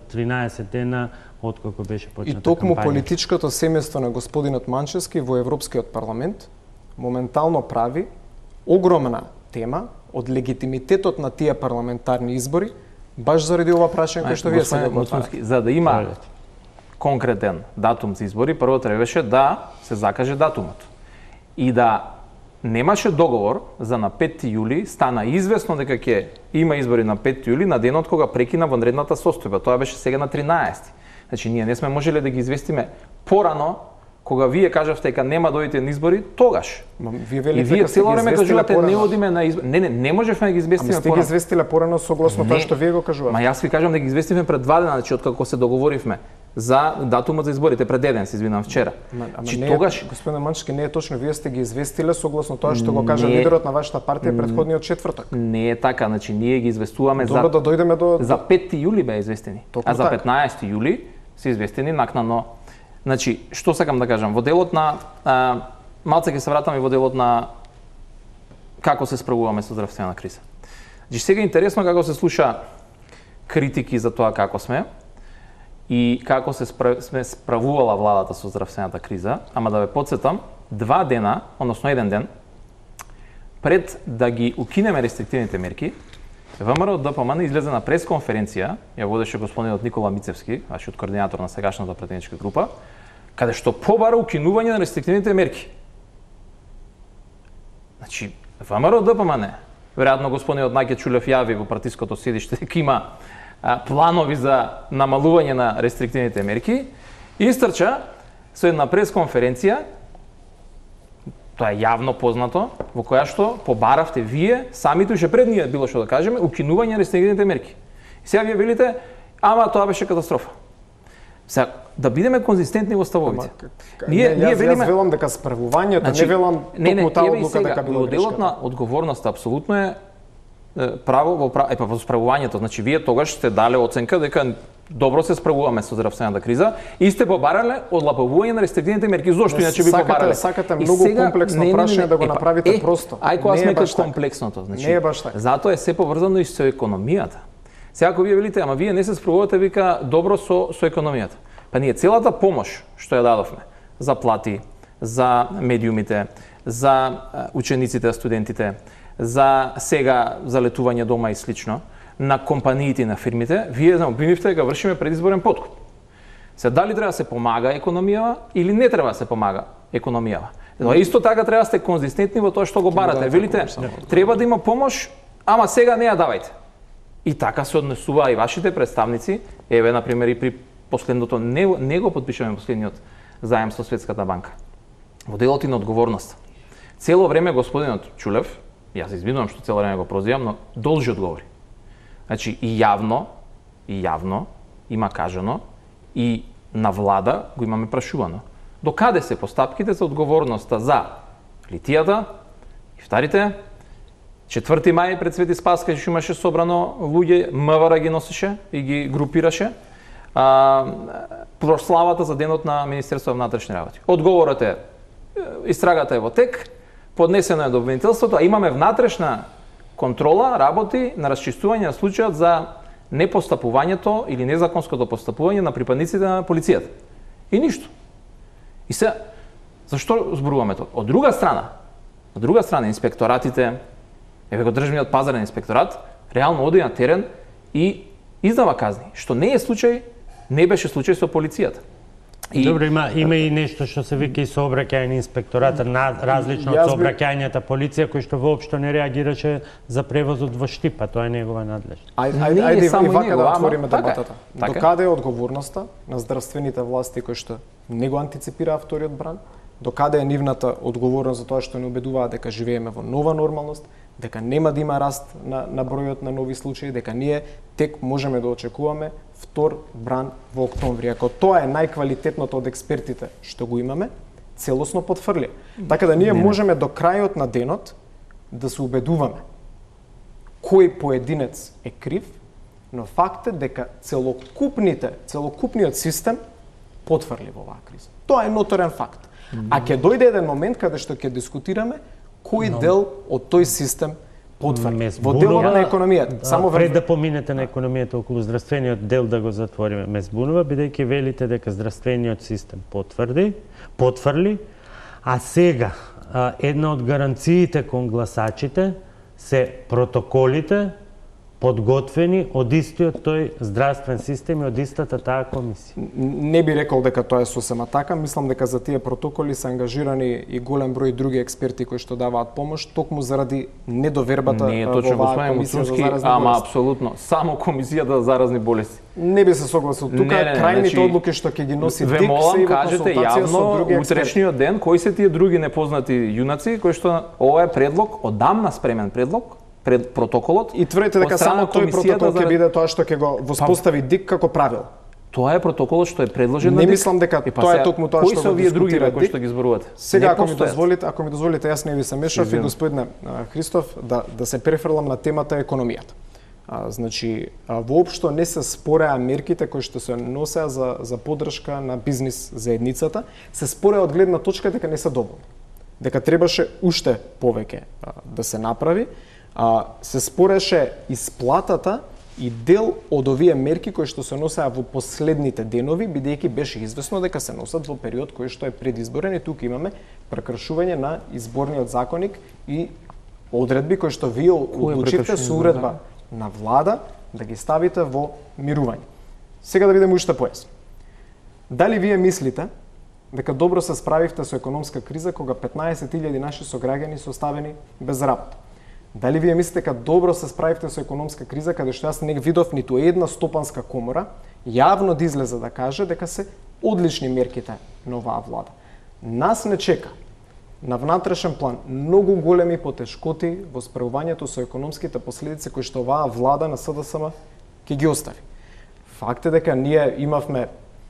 од кога беше почната И токму кампања. политичкото семејство на господинот Манчевски во Европскиот парламент моментално прави огромна тема од легитимитетот на тие парламентарни избори, баш заради ова прашање кој што вие сега го отварате. За да има конкретен датум за избори, прво требаше да се закаже датумот. И да немаше договор за на 5 јули, стана известно дека ќе има избори на 5 јули, на денот кога прекина вонредната состојба. Тоа беше сега на 13. Значи, ние не сме можеле да ги известиме порано, кога вие кажавте дека нема да дојдете на избори, тогаш. Вие И велите вие дека сте цело ги време известиле кажувате не порано. одиме на избори. Не можевме да ги известиме Ами сте ги порано. известиле порано согласно тоа Не. што вие го кажувате. Ма јас ви кажам да ги известиме пред 2 дена, значи откако се договоривме за датумот за изборите пред еден, се извинам вчера. Ама Значи не, тогаш господин Манчевски, не е точно, вие сте ги известиле согласно тоа што го кажа Не. лидерот на вашата партија претходниот четвртак. не е така, значи ние ги известуваме Добро да дојдеме до за 5 јули беа известени, Токму а за така. 15 јули се известени накнано. Значи, што сакам да кажам, во делот на малце ќе се вратам и во делот на како се справуваме со здравствена криза. Значи сега е интересно како се слуша критики за тоа како сме и како сме справувала владата со здравствената криза, ама да ве потсетам, 2 дена, односно 1 ден пред да ги укинеме рестриктивните мерки, ВМРО ДПМН излезе на пресконференција, ја водеше господинот Никола Мицевски, вашиот координатор на сегашната претеничка група, каде што побара укинување на рестриктивните мерки. Значи, ВМРО ДПМН, веројатно господинот Наке Чулев јави во партиското седиште дека има планови за намалување на рестриктивните мерки, истрча со една пресконференција, тоа е јавно познато, во која што побаравте вие, самите уште пред ние било што да кажеме, укинување на рестриктивните мерки. И сега вие велите, ама тоа беше катастрофа. Сега, да бидеме конзистентни во ставовите. Јас велам дека справувањето, Значи, не велам токму таа еве и одлука сега, дека била во делот грешка. на одговорноста апсолутно е право во справувањето. Значи вие тогаш сте дале оценка дека добро се справуваме со здравствената криза и сте побарале одлабавување на рестриктивните мерки. Зошто иначе би побарале? Сакате многу комплексно прашање да го направите просто. Ајко аз Не е мека баш така. комплексното. Значи, Не е баш така. затоа е се поврзано и со економијата. Сега ако вие велите, ама вие не се справувате, вика, добро со економијата. Па ние целата помош што ја дадовме за плати, за медиумите, за учениците, студентите, за сега за летување дома и слично, на компаниите и на фирмите, вие обвинивте дека вршиме предизборен поткуп. Се дали треба да се помага економијава или не треба да се помага економијава. Исто така треба да сте конзистентни во тоа што го барате. Велите, треба да има помош, ама сега не ја давајте. И така се однесуваа и вашите представници, еве на пример и при последното не го подпишаме последниот заем со Светската банка. Во делот и на одговорност. Цело време господинот Чулев, јас се извинувам што цело време го прозивам, но должи одговори. Значи и јавно има кажано и на влада го имаме прашувано. До каде се постапките за одговорноста за литијата, ифтарите, 4 мај пред Свети Спаска што имаше собрано луѓе, МВР ги носеше и ги групираше, прославата за денот на Министерството на внатрешни работи. Одговорот е, истрагата е во тек, поднесено е до обвинителството, а имаме внатрешна контрола, работи на расчистување на случајот за непостапувањето или незаконското постапување на припадниците на полицијата. И ништо. И се, зашто зборуваме тоа? Од друга страна, инспекторатите, еве го државниот пазарен инспекторат, реално оди на терен и издава казни, што не беше случај со полицијата. Добро, има и нешто што се вика и сообраќајни инспекторат, различно од сообраќајната полиција, кој што воопшто не реагираше за превозот во Штипа, тоа е негова надлежност. Ајде и вака да отвориме дебатата. Докаде е одговорноста на здравствените власти кои што не го антиципираа вториот бран? Докаде е нивната одговорност за тоа што не убедуваат дека живееме во нова нормалност, дека нема да има раст на бројот на нови случаи, дека ние тек можеме да очекуваме втор бран во октомври. Ако тоа е најквалитетното од експертите што го имаме, целосно потврли. Така да ние можеме до крајот на денот да се убедуваме кој поединец е крив, но факт е дека целокупниот систем потврли во оваа криза. Тоа е ноторен факт. А ќе дојде еден момент каде што ќе дискутираме кој дел од тој систем потврди. Во делот на економијата. Само пред да поминете на економијата околу здравствениот дел да го затвориме, ме збунува бидејќи велите дека здравствениот систем потврли, а сега една од гаранциите кон гласачите се протоколите подготвени од истиот тој здравствен систем и од истата таа комисија. Не би рекол дека тоа е сосема така, мислам дека за тие протоколи се ангажирани и голем број други експерти кои што даваат помош, токму заради недовербата во оваа комисија за заразни болести. Ама апсолутно, само комисијата за заразни болести. Не би се согласил тука, крајните одлуки што ќе ги носи ДИК се и во консултација со други експерти. Утрешниот ден, кои се тие други непознати јунаци кои што ова е предлог, одамна спремен предлог, пред протоколот. И тврдите дека само тој протокол ќе биде тоа што ќе го воспостави ДИК како правило. Тоа е протоколот што е предложен на ДИК. Не мислам дека тоа е токму тоа што го дискутира кои што ги зборувате. Сега ако ми дозволите, јас не ви се мешав и господине Христов да се префрлам на темата економијата. Значи, воопшто не се спореа мерките кои што се носеа за поддршка на бизнис заедницата, се спореа од гледна точка дека не се доволни. Дека требаше уште повеќе да се направи. Се спореше исплатата и дел од овие мерки кои што се носеа во последните денови, бидејќи беше известно дека се носат во период кој што е предизборен и тука имаме прекршување на изборниот законник и одредби кои што вие одлучивте со уредба на влада да ги ставите во мирување. Сега да видиме уште појасно. Дали вие мислите дека добро се справивте со економска криза кога 15.000 наши сограѓани се оставени без работа? Дали вие мислите дека добро се справивте со економска криза каде што јас не видов ниту една стопанска комора јавно да излезе да каже дека се одлични мерките на оваа влада? Нас не чека на внатрешен план многу големи потешкоти во справувањето со економските последици кои што оваа влада на СДСМ ќе ги остави. Факт е дека ние имавме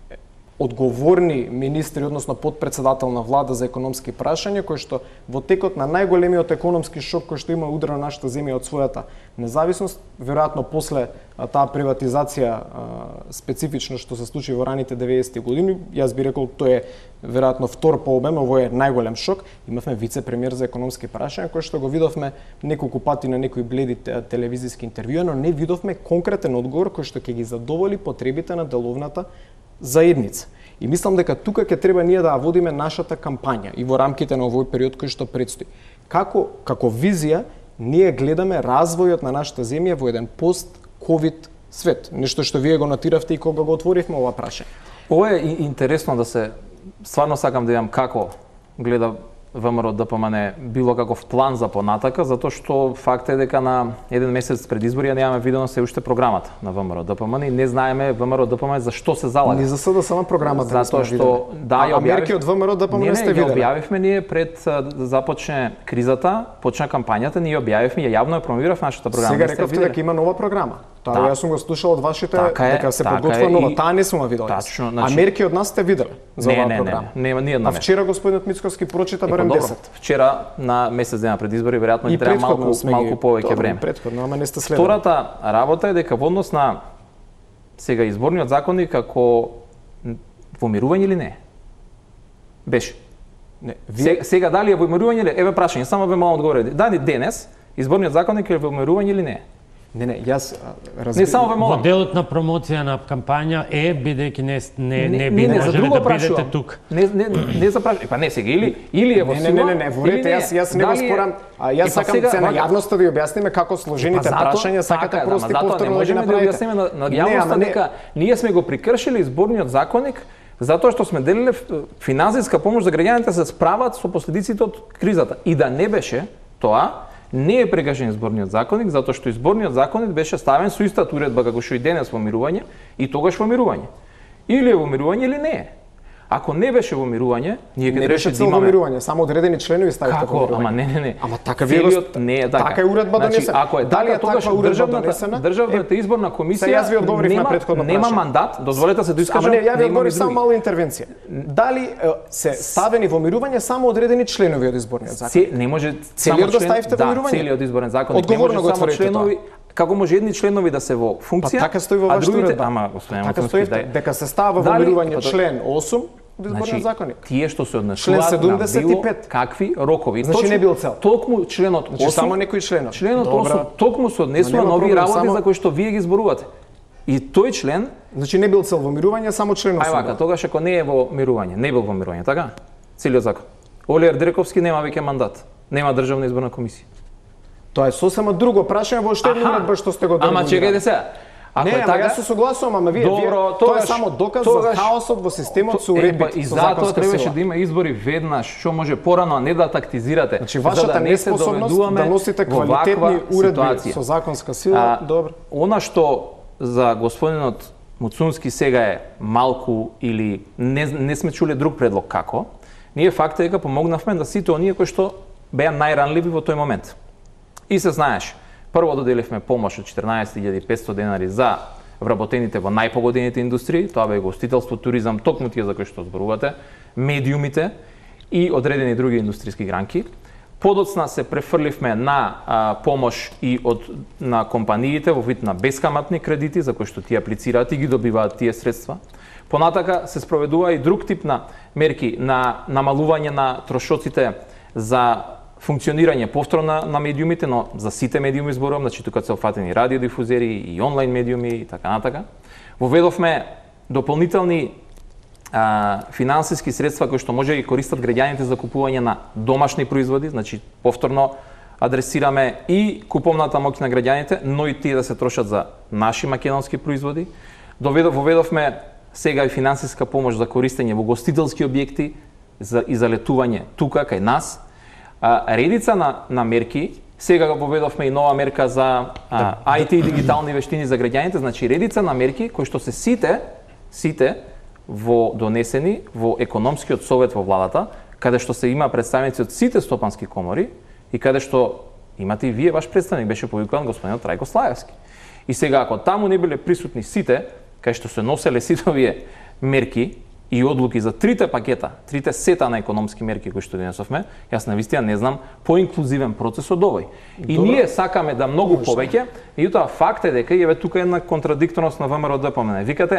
одговорни министри, односно подпредседател на влада за економски прашања, кој што во текот на најголемиот економски шок кој што има удар на нашата земја од својата независност, веројатно после таа приватизација специфично што се случи во раните 90-ти години, јас би рекол тој е веројатно втор по обем, овој е најголем шок. Имавме вице-премиер за економски прашања кој што го видовме неколку пати на некои бледи телевизиски интервјуи, но не видовме конкретен одговор кој што ќе ги задоволи потребите на деловната заедница. И мислам дека тука ќе треба ние да водиме нашата кампања и во рамките на овој период кој што предстои. Како визија ние гледаме развојот на нашата земја во еден пост-ковид свет. Нешто што вие го нотиравте и кога го отворивме ова прашање. Ова е интересно да се стварно сакам да видам како гледа ВМРО ДПМН било каков план за понатака, затоа што факт е дека на еден месец пред избори немаме видено се уште програмата на ВМРО ДПМН и не знаеме ВМРО ДПМН за што се залага. Не за сега само програмата затоа што ја мерки од ВМРО ДПМН сте виделе. Не, објавивме ние пред да започне кризата, почна кампањата, ние објавивме, ја јавно ја промовирав нашата програма. Сега рековте дека има нова програма. Тоа јас сум го слушал од вашите дека се подготвува нова. Таа не сум видел. А мерки од нас сте виделе за оваа програма? Нема ни една. А вчера господинот Мицковски прочита барем 10. Вчера на месец дена пред избори веројатно ни треба малку повеќе време. Претходно, ама не сте следели. Втората работа е дека во однос на сега изборниот законник како во мирување или не? Беше. Не, сега дали е во мирување или еве прашање, само ве молам одговорете. Дали денес изборниот законник е во мирување или не? Не, јас не само ве молам. Во делот на промоција на кампања е бидејќи не би можеле да бидете тук. Не за прашање, па не сега или е во сила. Не, ворете, јас не го спорам. Јас сакам се на јавноста да ја објасниме како сложените прашања сакате прости повторно да ги направите. Да објасниме на јавноста дека ние сме го прекршили изборниот законник Затоа што сме делиле финансиска помош за граѓаните да се справат со последиците од кризата. И да не беше тоа, не е прекажен изборниот законник, затоа што изборниот законник беше ставен со истата уредба како што и денес во мирување и тогаш во мирување. Или е во мирување или не е. Ако не беше во мирување, ние ќе требаше да имаме мирување, само одредени членови ставите во мирување. Ама не. Ама така целиот не е така. Така е уредба донесена. Ако е дали така, тогаш државната изборна комисија јас ви одговорив на претходно прашање. Нема мандат, дозволете се да искажам. Ама не, ја ви одговорив само мала интервенција. Дали се ставени во мирување само одредени членови од изборниот закон? Не може целиот да ставите во мирување. Целиот изборен закон не може само членови. Како може едни членови да се во функција, така стои во вашата уредба. Ама господин Муцунски, дека се става во мирување член 8 од изборниот законник. Тие што се однесуваат на било какви рокови. Значи не бил цел. Толку членот 8, само некои членот. Членот 8 толку се однесува на овие работи за кои што вие ги зборувате. И тој член, значи не бил цел во мирување, само член 8. Ај вака, тогаш ако не е во мирување, не бил во мирување, така? Целиот закон. Олијер Дрековски нема веќе мандат. Нема државна изборна комисија. Тоа е сосема друго прашање во што уредба што сте го дорогували. Ама чекајте сега. Ако не, така, јас се согласувам, ама вие тоа е само доказ за хаосот во системот со уредбите. И затоа требаше да има избори веднаш, што може порано, а не да тактизирате. Значи вашата неспособност да носите квалитетни уредби со законска сила, добро. Она што за господинот Муцунски сега е малку или не сме чуле друг предлог како, ние факт е дека помогнавме да сите оние кои што беа најранливи во тој момент. И се знаеш, прво доделивме помош од 14.500 денари за вработените во најпогодените индустрии, тоа бе гостителство, туризам, токму тие за кои што зборувате, медиумите и одредени други индустријски гранки. Подоцна се префрливме на помош и на компаниите во вид на бескаматни кредити за кои што тие аплицираат и ги добиваат тие средства. Понатака се спроведува и друг тип на мерки на намалување на трошоците за функционирање повторно на медиумите, но за сите медиуми зборувам, значи тука се офатени радиодифузери и онлайн медиуми и така натака. Воведовме дополнителни финансиски средства кои што може да ги користат граѓаните за купување на домашни производи, значи повторно адресираме и куповната моќ на граѓаните, но и тие да се трошат за наши македонски производи. Воведовме сега и финансиска помош за користење во гостителски објекти и за летување тука кај нас. Редица на мерки, сега го поведовме и нова мерка за IT и дигитални вештини за граѓаните, значи редица на мерки кои што се сите во донесени во економскиот совет во владата, каде што се има представници од сите стопански комори и каде што имате и вие ваш представник, беше повикуван господинот Трајко Слаевски. И сега ако таму не биле присутни сите, кај што се носеле сите овие мерки и одлуки за трите пакета, трите сета на економски мерки кои што донесовме, јас навистина не знам поинклузивен процес од овој. И ние сакаме да многу повеќе, и тоа факт е дека еве тука една контрадикторност на ВМРО ДПМН. Викате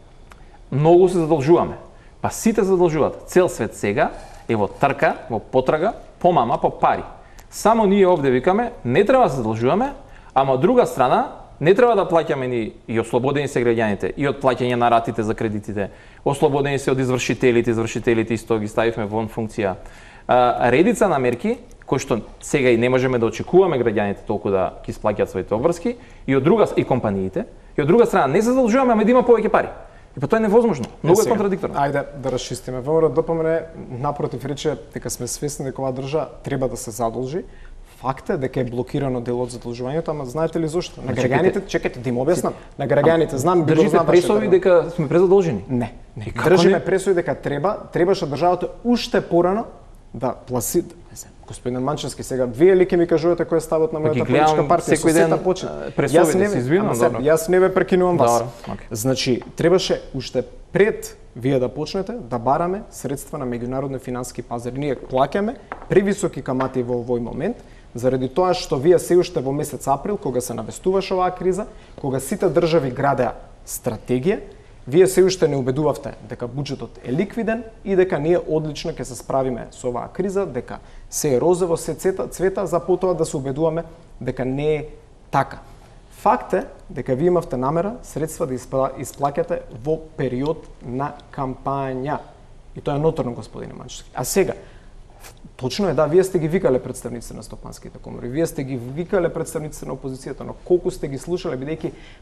многу се задолжуваме. Па сите задолжуваат. Цел свет сега е во трка, во потрага, по мама, по пари. Само ние овде викаме не треба да се задолжуваме, ама од друга страна не треба да плаќаме ни и ослободени се граѓаните и од плаќање на ратите за кредитите, ослободени се од извршителите исто ги ставивме вон функција. Редица на мерки кои што сега и не можеме да очекуваме граѓаните толку да ги сплаќаат своите обврски и од друга и компаниите, и од друга страна не се задолжуваме, ама да има повеќе пари. И па тоа е невозможно. Многу е контрадикторно. Ајде да расчистиме. ВМРО ДПМН напротив рече дека сме свесни дека оваа држава треба да се задолжи. Факт е дека е блокирано дел од задолжувањето, ама знаете ли зошто? На граѓаните, чекайте да им објаснам. На граѓаните знам би го знам пресови дека сме презадолжени. Не. Држиме пресови дека требаше државата уште порано да пласи. Господин Манчевски, сега вие ли ќе ми кажувате кој е ставот на мојата политичка партија? Секој ден пресови да се извинувам. Јас не ве прекинувам вас. Значи, требаше уште пред вие да почнете да бараме средства на меѓународни финансиски пазари. Ние плаќаме превисоки камати во овој момент, заради тоа што вие се уште во месец април, кога се навестуваше оваа криза, кога сите држави градеа стратегија, вие се уште не убедувавте дека буџетот е ликвиден и дека ние одлично ќе се справиме со оваа криза, дека се е розово, се цвета, за потоа да се убедуваме дека не е така. Факт е дека вие имавте намера средства да исплаќате во период на кампања. И тоа е ноторно, господине Манчевски. А сега, точно е да, вие сте ги викале представниците на стопанските комори, вие сте ги викале представниците на опозицијата, но колку сте ги слушале, бидејќи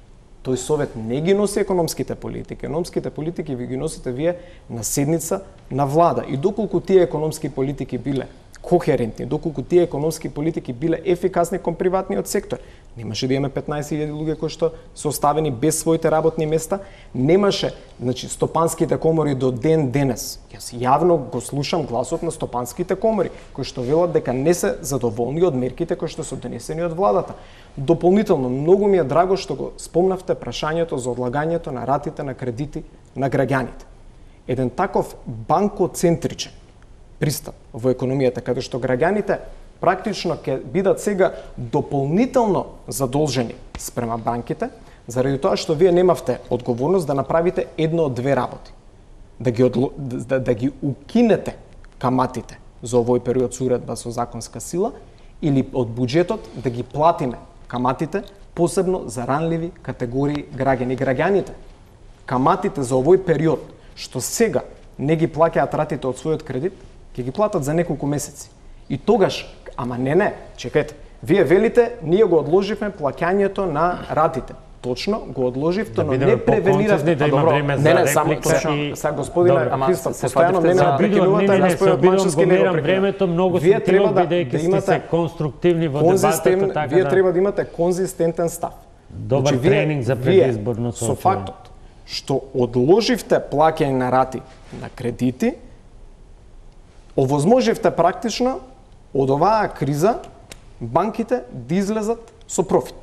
Тој совет не ги носи економските политики. Економските политики ви ги носите вие на седница на влада. И доколку тие економски политики биле кохерентни, доколку тие економски политики биле ефикасни кон приватниот сектор, немаше да имаме 15.000 луѓе кои што се оставени без своите работни места, немаше, значи, стопанските комори до ден денес. Јас јавно го слушам гласот на стопанските комори, кои што велат дека не се задоволни од мерките кои што се донесени од владата. Дополнително, многу ми е драго што го спомнавте прашањето за одлагањето на ратите на кредити на граѓаните. Еден таков банкоцентричен пристап во економијата, каде што граѓаните практично ќе бидат сега дополнително задолжени спрема банките, заради тоа што вие немавте одговорност да направите едно од две работи. Да ги укинете каматите за овој период со уредба со законска сила, или од буџетот да ги платиме каматите, посебно за ранливи категории граѓани. Граѓаните, каматите за овој период, што сега не ги плаќаат ратите од својот кредит, ќе ги платат за неколку месеци. И тогаш, ама не, чекајте, вие велите, ние го одложивме плаќањето на ратите. Точно, го одложивте, но не превелиравте. Да има време за реплика. Сега господине Христов, постојано мене да прекинувате, не се обидувам, времето многу сутилно, бидејќи сте конструктивни во дебатата, така вие треба да имате конзистентен став. Добар тренинг за предизборно соочување. Со фактот што одложивте плаќање на рати на кредити, овозможивте практично од оваа криза банките да излезат со профит.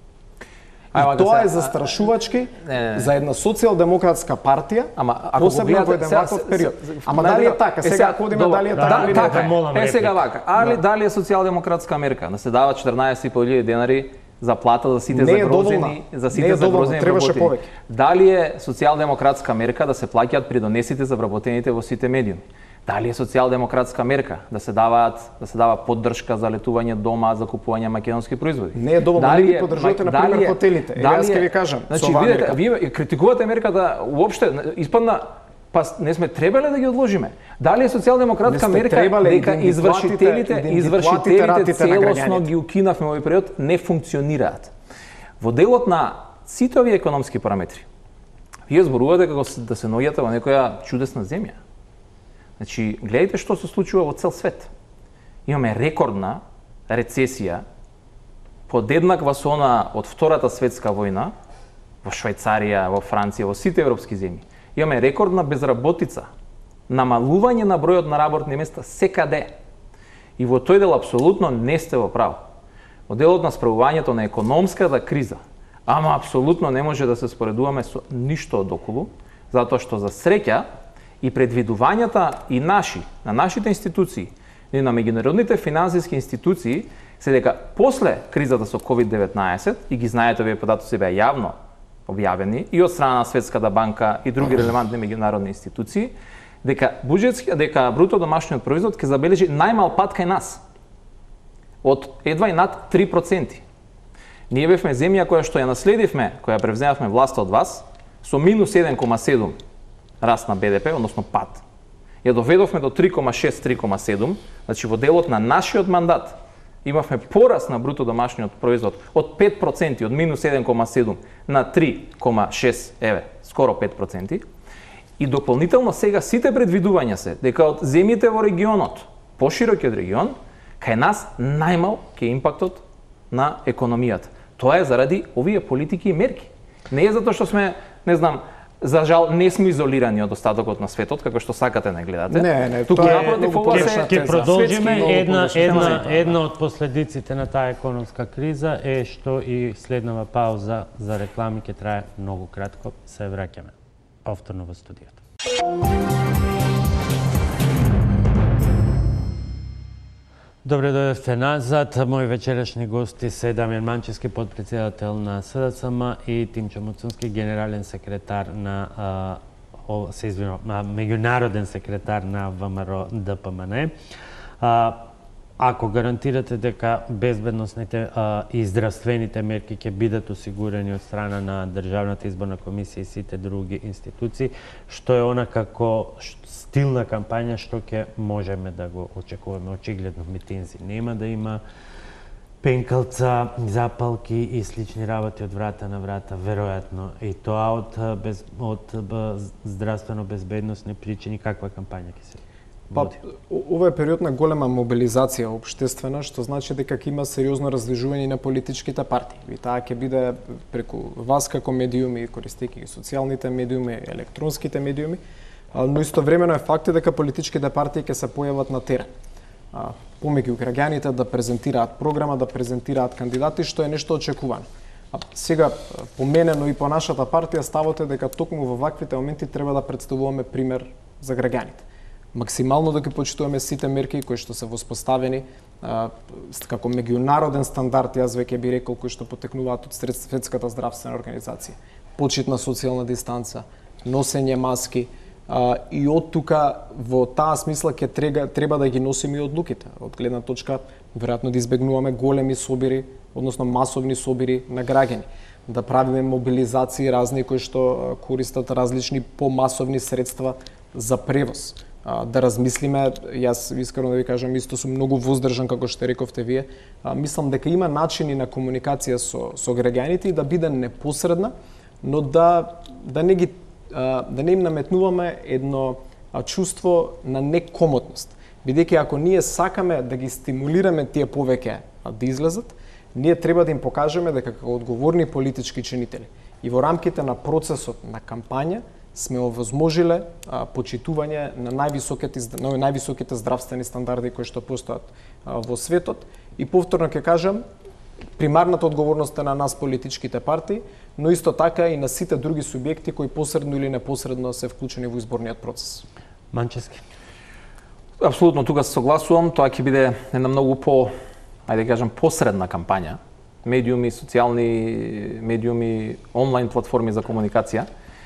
И тоа е застрашувачки за една социјалдемократска партија, посебно во еден ваков период. Ама дали е така? Сега ходиме дали е така? Така, сега вака. Дали е социјалдемократска мерка да се дава 14.500 денари за плата за сите загрозени, работени? Дали е социјалдемократска мерка да се плаќаат придонесите за вработените во сите медиуми? Дали е социјалдемократска мерка да се дава поддршка за летување дома, за купување македонски производи? Не е доволно, не ги поддржувате на пример хотелите. Јас ќе ви кажам, значи видите, вие критикувате мерката уопште испадна па не сме требале да ги одложиме. Дали е социјалдемократска мерка дека извршителите целосно ги укинавме во овој период не функционираат. Во делот на сите овие економски параметри, вие зборувате како да се наоѓате во некоја чудесна земја. Значи, гледайте што се случува во цел свет. Имаме рекордна рецесија, подеднаква со она од Втората светска војна, во Швајцарија, во Франција, во сите европски земји. Имаме рекордна безработица, намалување на бројот на работни места секаде. И во тој дел апсолутно не сте во право. Во делот на справувањето на економската криза, ама апсолутно не може да се споредуваме со ништо од околу, затоа што за среќа и предвидувањата и на нашите институции, и на меѓународните финансиски институции, се дека после кризата со COVID-19, и ги знаете овие податоци се беа јавно објавени и од страна на Светската банка и други релевантни меѓународни институции, дека бруто домашниот производ ќе забележи најмал пат кај нас од едва и над 3%. Ние бевме земја која што ја наследивме, која превземавме власта од вас, со минус 1,7 раст на БДП, односно пад. Ја доведовме до 3,6-3,7, значи во делот на нашиот мандат имавме пораст на бруто домашниот производ од 5%, од минус 1,7 на 3,6, скоро 5%. И дополнително сега сите предвидувања се дека од земјите во регионот, поширокиот регион, кај нас најмал ќе импактот на економијата. Тоа е заради овие политики и мерки. Не е затоа што сме, не знам, за жал не сме изолирани од остатокот на светот, како што сакате не гледате. Не, туку напротив ова се ќе продолжиме. Една од последиците на таа економска криза е што и следнава пауза за реклами ќе трае многу кратко. Се враќаме повторно во студиото. Добре дојдовте назад. Мои вечерашни гости се Дамјан Манчевски, подпредседател на СДСМ, и Тимчо Муцунски, генерален секретар на меѓународен секретар на ВМРО ДПМН. Ако гарантирате дека безбедносните и здравствените мерки ќе бидат осигурени од страна на Државната изборна комисија и сите други институции, што е она како стил на кампања што ќе можеме да го очекуваме? Очигледно митинзи нема да има, пенкалца, запалки и слични работи од врата на врата, веројатно. И тоа од здравствено безбедносни причини, каква кампања ќе се води? Ова е период на голема мобилизација општествена, што значи дека ќе има сериозно раздвижување на политичките партии. И таа ќе биде преку вас како медиуми, користејќи ги социјалните медиуми, електронските медиуми, но истовремено е факт дека политичките партии ќе се појават на терен. Помеѓу граѓаните да презентираат програма, да презентираат кандидати, што е нешто очекувано. Сега, по мене, но и по нашата партија, ставот е дека токму во ваквите моменти треба да представуваме пример за граѓаните. Максимално да ги почитуваме сите мерки кои што се воспоставени како меѓународен стандард, јас веќе би рекол, кои што потекнуваат од Светската здравствена организација. Почит на социјална дистанца, носење маски, и од тука во таа смисла ќе треба да ги носиме и одлуките. Од гледна точка, веројатно да избегнуваме големи собири, односно масовни собири на граѓани, да правиме мобилизации разни кои што користат различни помасовни средства за превоз. Да размислиме, јас искрено да ви кажам, исто сум многу воздржан како што рековте вие. Мислам дека има начини на комуникација со граѓаните и да биде непосредна, но да не им наметнуваме едно чувство на некомотност. Бидејќи ако ние сакаме да ги стимулираме тие повеќе да излезат, ние треба да им покажеме дека како одговорни политички чинители и во рамките на процесот на кампања сме овозможиле почитување на највисоките здравствени стандарди кои што постојат во светот. И повторно ќе кажам, примарната одговорност е на нас политичките партии, но исто така и на сите други субјекти кои посредно или непосредно се вклучени во изборниот процес. Манчевски. Апсолутно тука се согласувам, тоа ќе биде една многу ајде да кажам, посредна кампања. Медиуми, социјални медиуми, онлайн платформи за комуникација.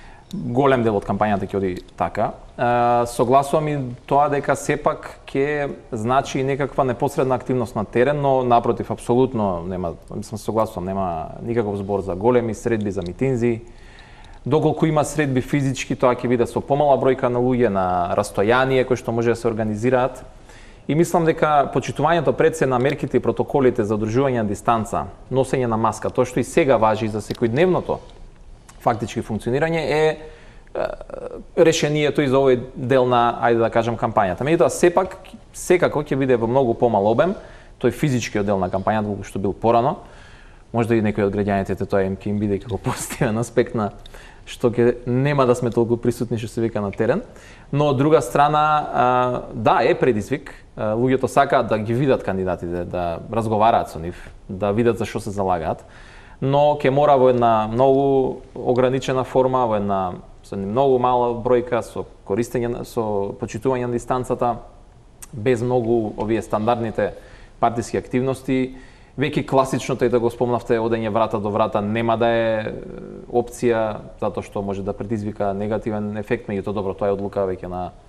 Голем дел од кампањата ќе оди така. Согласувам и тоа дека сепак ќе значи и некаква непосредна активност на терен, но напротив, апсолутно нема, согласувам, нема никаков збор за големи средби, за митинзи. Доколку има средби физички, тоа ќе биде со помала бројка на луѓе, на растојание кои што може да се организираат. И мислам дека почитувањето пред се на мерките и протоколите за одржување на дистанца, носење на маска, тоа што и сега важи за секојдневното фактички функционирање е решението и за овој дел на, ајде да кажам, кампањата. Меѓутоа, сепак, секако ќе биде во многу помал обем, тој физичкиот дел на кампањата, колку што бил порано. Можда и некои од граѓаните тоа ќе им биде како позитивен аспект на што ќе нема да сме толку присутни што се вика на терен. Но од друга страна, да, е предизвик. Луѓето сакаат да ги видат кандидатите, да разговараат со нив, да видат за што се залагаат. Но ќе мора во една многу ограничена форма, во една со многу мала бројка, со користење, со почитување на дистанцата, без многу овие стандардните партиски активности. Веќе класичното, и да го спомнавте, одење врата до врата нема да е опција, затоа што може да предизвика негативен ефект, меѓутоа добро, тоа е одлука веќе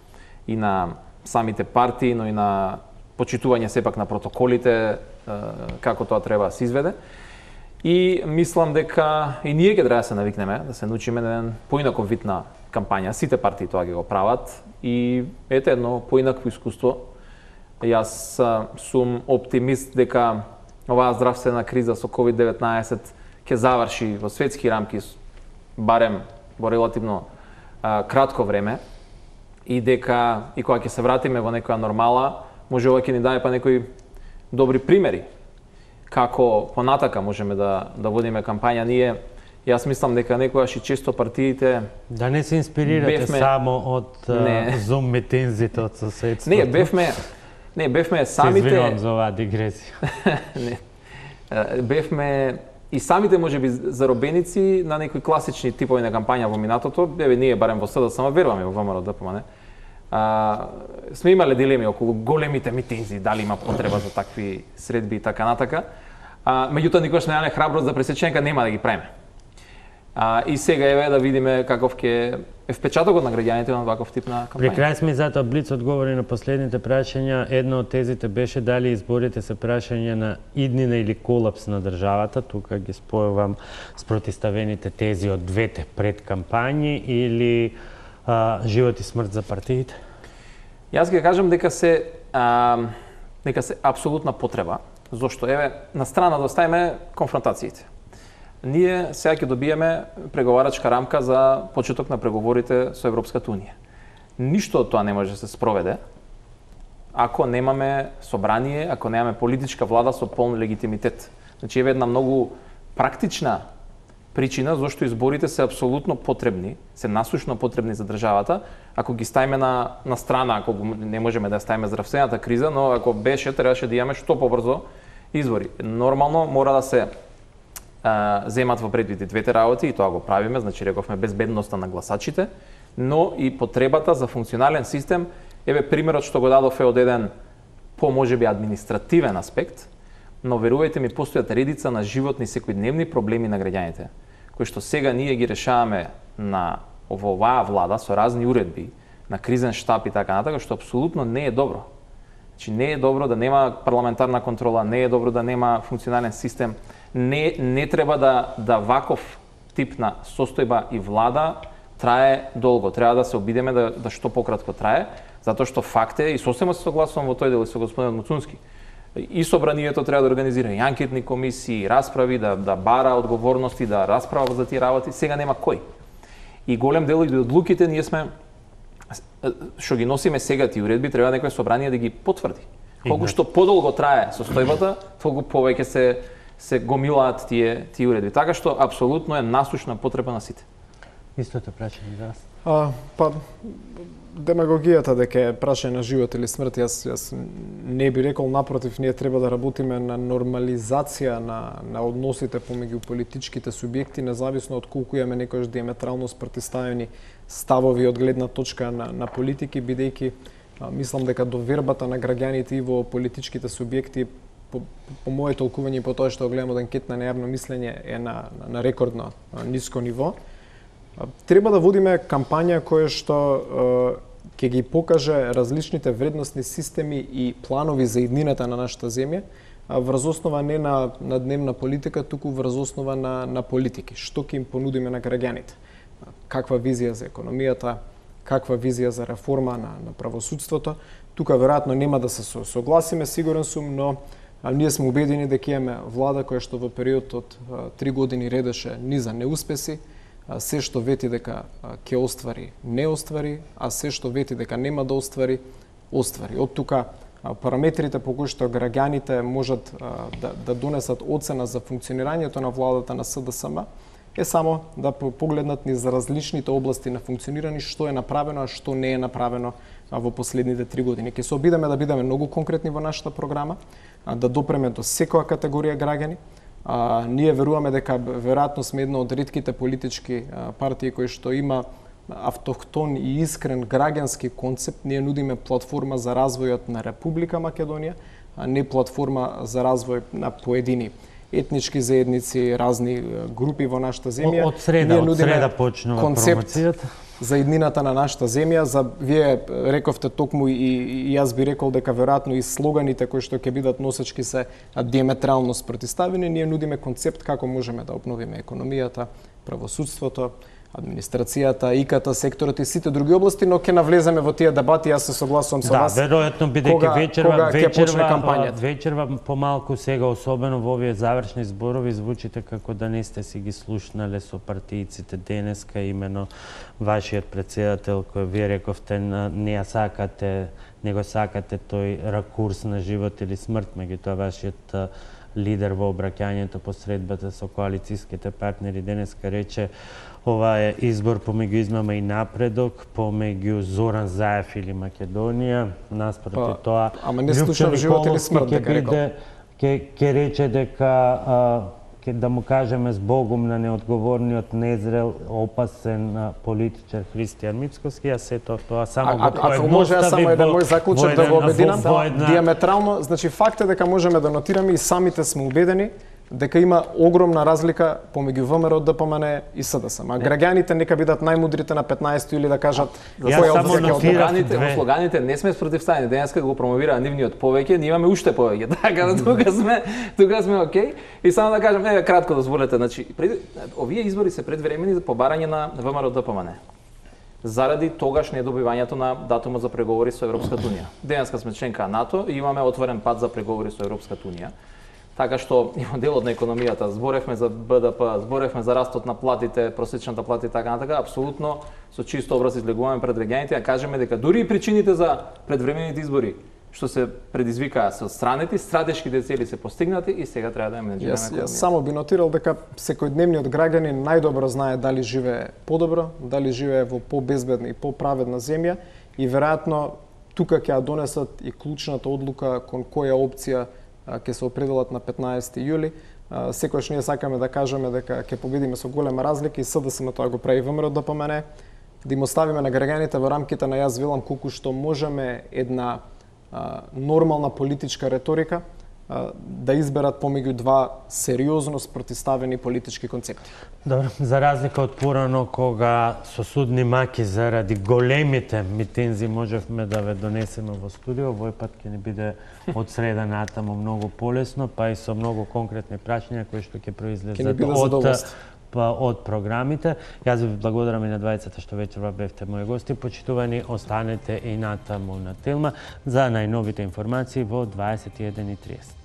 и на самите партии, но и на почитување сепак на протоколите, како тоа треба да се изведе. И мислам дека и ние ќе треба да се навикнеме, да се научиме на еден поинаков вид на кампања. Сите партии тоа ќе го прават и ете едно поинакво искуство. Јас сум оптимист дека оваа здравствена криза со COVID-19 ќе заврши во светски рамки, барем во релативно кратко време, и дека и кога ќе се вратиме во некоја нормала, може ова ќе ни даде па некои добри примери како понатака можеме да водиме кампања. Јас мислам дека некогаш и често партиите да не се инспирирате само од Zoom митинзите од соседството. Бевме самите... Се извинувам за оваа дигресија. Бевме и самите можеби заробеници на некои класични типови на кампања во минатото. Ние барем во СДСМ веруваме во ВМРО ДПМН. Сме имале дилеми околу големите митинзи, дали има потреба за такви средби и така натака. Меѓутоа никогаш не имаме храброст за пресеченка, нема да ги правиме. И сега еве да видиме каков ќе е впечатокот на граѓаните на ваков тип на кампања. При крај сме затоа Блиц одговори на последните прашања. Една од тезите беше дали изборите се прашање на иднина или колапс на државата. Тука ги спојувам спротиставените тези од двете предкампањи или живот и смрт за партиите. Јас ќе кажам дека се апсолутна потреба Зошто? Еве, на страна да оставиме конфронтациите. Ние сега ќе добиеме преговарачка рамка за почеток на преговорите со Европската унија. Ништо од тоа не може да се спроведе ако немаме собрание, ако немаме политичка влада со полн легитимитет. Значи, еве една многу практична причина зашто изборите се апсолутно потребни, се насушно потребни за државата, ако ги ставиме на страна, ако не можеме да ставиме здравствената криза, но ако беше, требаше да имаме што побрзо избори. Нормално мора да се земат во предвид и двете работи, и тоа го правиме, значи рековме безбедноста на гласачите, но и потребата за функционален систем. Еве примерот што го дадов е од еден можеби административен аспект, но верувајте ми, постојат редица на животни секојдневни проблеми на граѓаните, кои што сега ние ги решаваме во оваа влада со разни уредби, на кризен штаб и така натака, што апсолутно не е добро. Значи не е добро да нема парламентарна контрола, не е добро да нема функционален систем, не треба да ваков тип на состојба и влада трае долго. Треба да се обидеме да што пократко трае, затоа што факт е, и сосема се согласувам во тој дел и со господин Муцунски, и собранието треба да организира и анкетни комисии, расправи, да бара одговорности, да расправа за тие работи. Сега нема кој. И голем дел од одлуките ние сме што ги носиме сега тие уредби, треба некој собрание да ги потврди. Колку што подолго трае состојбата, толку повеќе се гомилаат тие уредби. Така што апсолутно е насушна потреба на сите. Истото прашање за вас. Па демагогијата дека е прашање на живот или смрт, јас не би рекол, напротив, ние треба да работиме на нормализација на односите помеѓу политичките субјекти, независно од колку имаме некојаш диаметрално спротивставени ставови од гледна точка на политики, бидејќи мислам дека довербата на граѓаните и во политичките субјекти по моје толкување и по тоа што гледам од анкетна на јавно мислење е на рекордно ниско ниво. Треба да водиме кампања која што ќе ги покаже различните вредносни системи и планови за иднината на нашата земја, врз основа не на дневна политика, туку врз основа на политики. Што ќе им понудиме на граѓаните? Каква визија за економијата, каква визија за реформа на правосудството? Тука веројатно нема да се согласиме, сигурен сум, но ние сме убедени дека имаме влада која што во период од 3 години редеше низа неуспеси, се што вети дека ќе оствари, не оствари, а се што вети дека нема да оствари, оствари. Од тука параметрите по кои што граѓаните можат да донесат оцена за функционирањето на владата на СДСМ е само да погледнат низ различните области на функционирање, што е направено, а што не е направено во последните 3 години. Ќе се обидеме да бидеме многу конкретни во нашата програма, да допреме до секоја категорија граѓани. Ние веруваме дека веројатно сме една од ретките политички партии кои што има автохтон и искрен граѓански концепт. Ние нудиме платформа за развојот на Република Македонија, а не платформа за развој на поедини етнички заедници, разни групи во нашата земја. Од среда почнува промоцијата за иднината на нашата земја. Вие рековте токму и јас би рекол дека веројатно и слоганите кои што ќе бидат носечки се диаметрално спротивставени. Ние нудиме концепт како можеме да обновиме економијата, правосудството, администрацијата, ИКТ секторот и сите други области, но ќе навлеземе во тие дебати, јас се согласувам со вас. Да, веројатно бидејќи вечерва помалку сега, особено во овие завршни зборови, звучите како да не сте си ги слушнале со партијците денеска, имено вашиот претседател кој вие рековте не ја сакате, него сакате тој ракурс на живот или смрт, меѓутоа вашиот лидер во обраќањето по средбата со коалицијските партнери денеска рече ова е избор помеѓу измама и напредок, помеѓу Зоран Заев или Македонија, наспроти тоа. Ама не слушам живот или смрт, дека рекол. Ке рече дека да му кажеме збогум на неодговорниот, незрел, опасен политичар Христијан Мицкоски, а сето тоа само го поедностави. Ако може само еден мој заклучок да го обединам, диаметрално, значи факт е дека можеме да нотираме и самите сме убедени дека има огромна разлика помеѓу ВМРО, ДПМН и СДСМ. А граѓаните нека бидат најмудрите на 15 или да кажат која опција ќе во слоганите не сме спротивставени. Денеска го промовира нивниот повеќе, ние имаме уште повеќе. Така да тука сме окей. И само да кажам, кратко дозволете, значи овие избори се предвремени за побарање на ВМРО, ДПМН. Заради тогаш недобивањето на датумот за преговори со Европската унија. Денеска сме членка НАТО и имаме отворен пат за преговори со Европската унија. така што има дел од економијата. Зборевме за БДП, зборевме за растот на платите, просечната плата и така натака, апсолутно со чисто образ излегуваме пред граѓаните, а кажеме дека дури и причините за предвремените избори што се предизвикаа со страните, стратешките цели се постигнати и сега треба да ја менеджираме економијата. Јас само би нотирал дека секојдневниот граѓанин најдобро знае дали живее подобро, дали живее во побезбедна и поправедна земја и веројатно тука ќе ја донесат и клучната одлука кон која опција ќе се определат на 15 јули. Секогаш ние сакаме да кажеме дека ќе победиме со голема разлика и СДСМ тоа го прави ВМРО-ДПМН, да им оставиме на граѓаните во рамките на јас велам колку што можеме една нормална политичка реторика да изберат помеѓу два сериозно спротивставени политички концепти. Добро, за разлика од порано кога со судни маки заради големите митинзи можевме да ве донесеме во студио, овој пат ќе ни биде од среда натаму многу полесно, па и со многу конкретни прашања кои што ќе произлезат од програмите. Јас ви благодарам и на двајцата што вечерва бевте мои гости. Почитувани, останете и натаму на Телма за најновите информации во 21:30.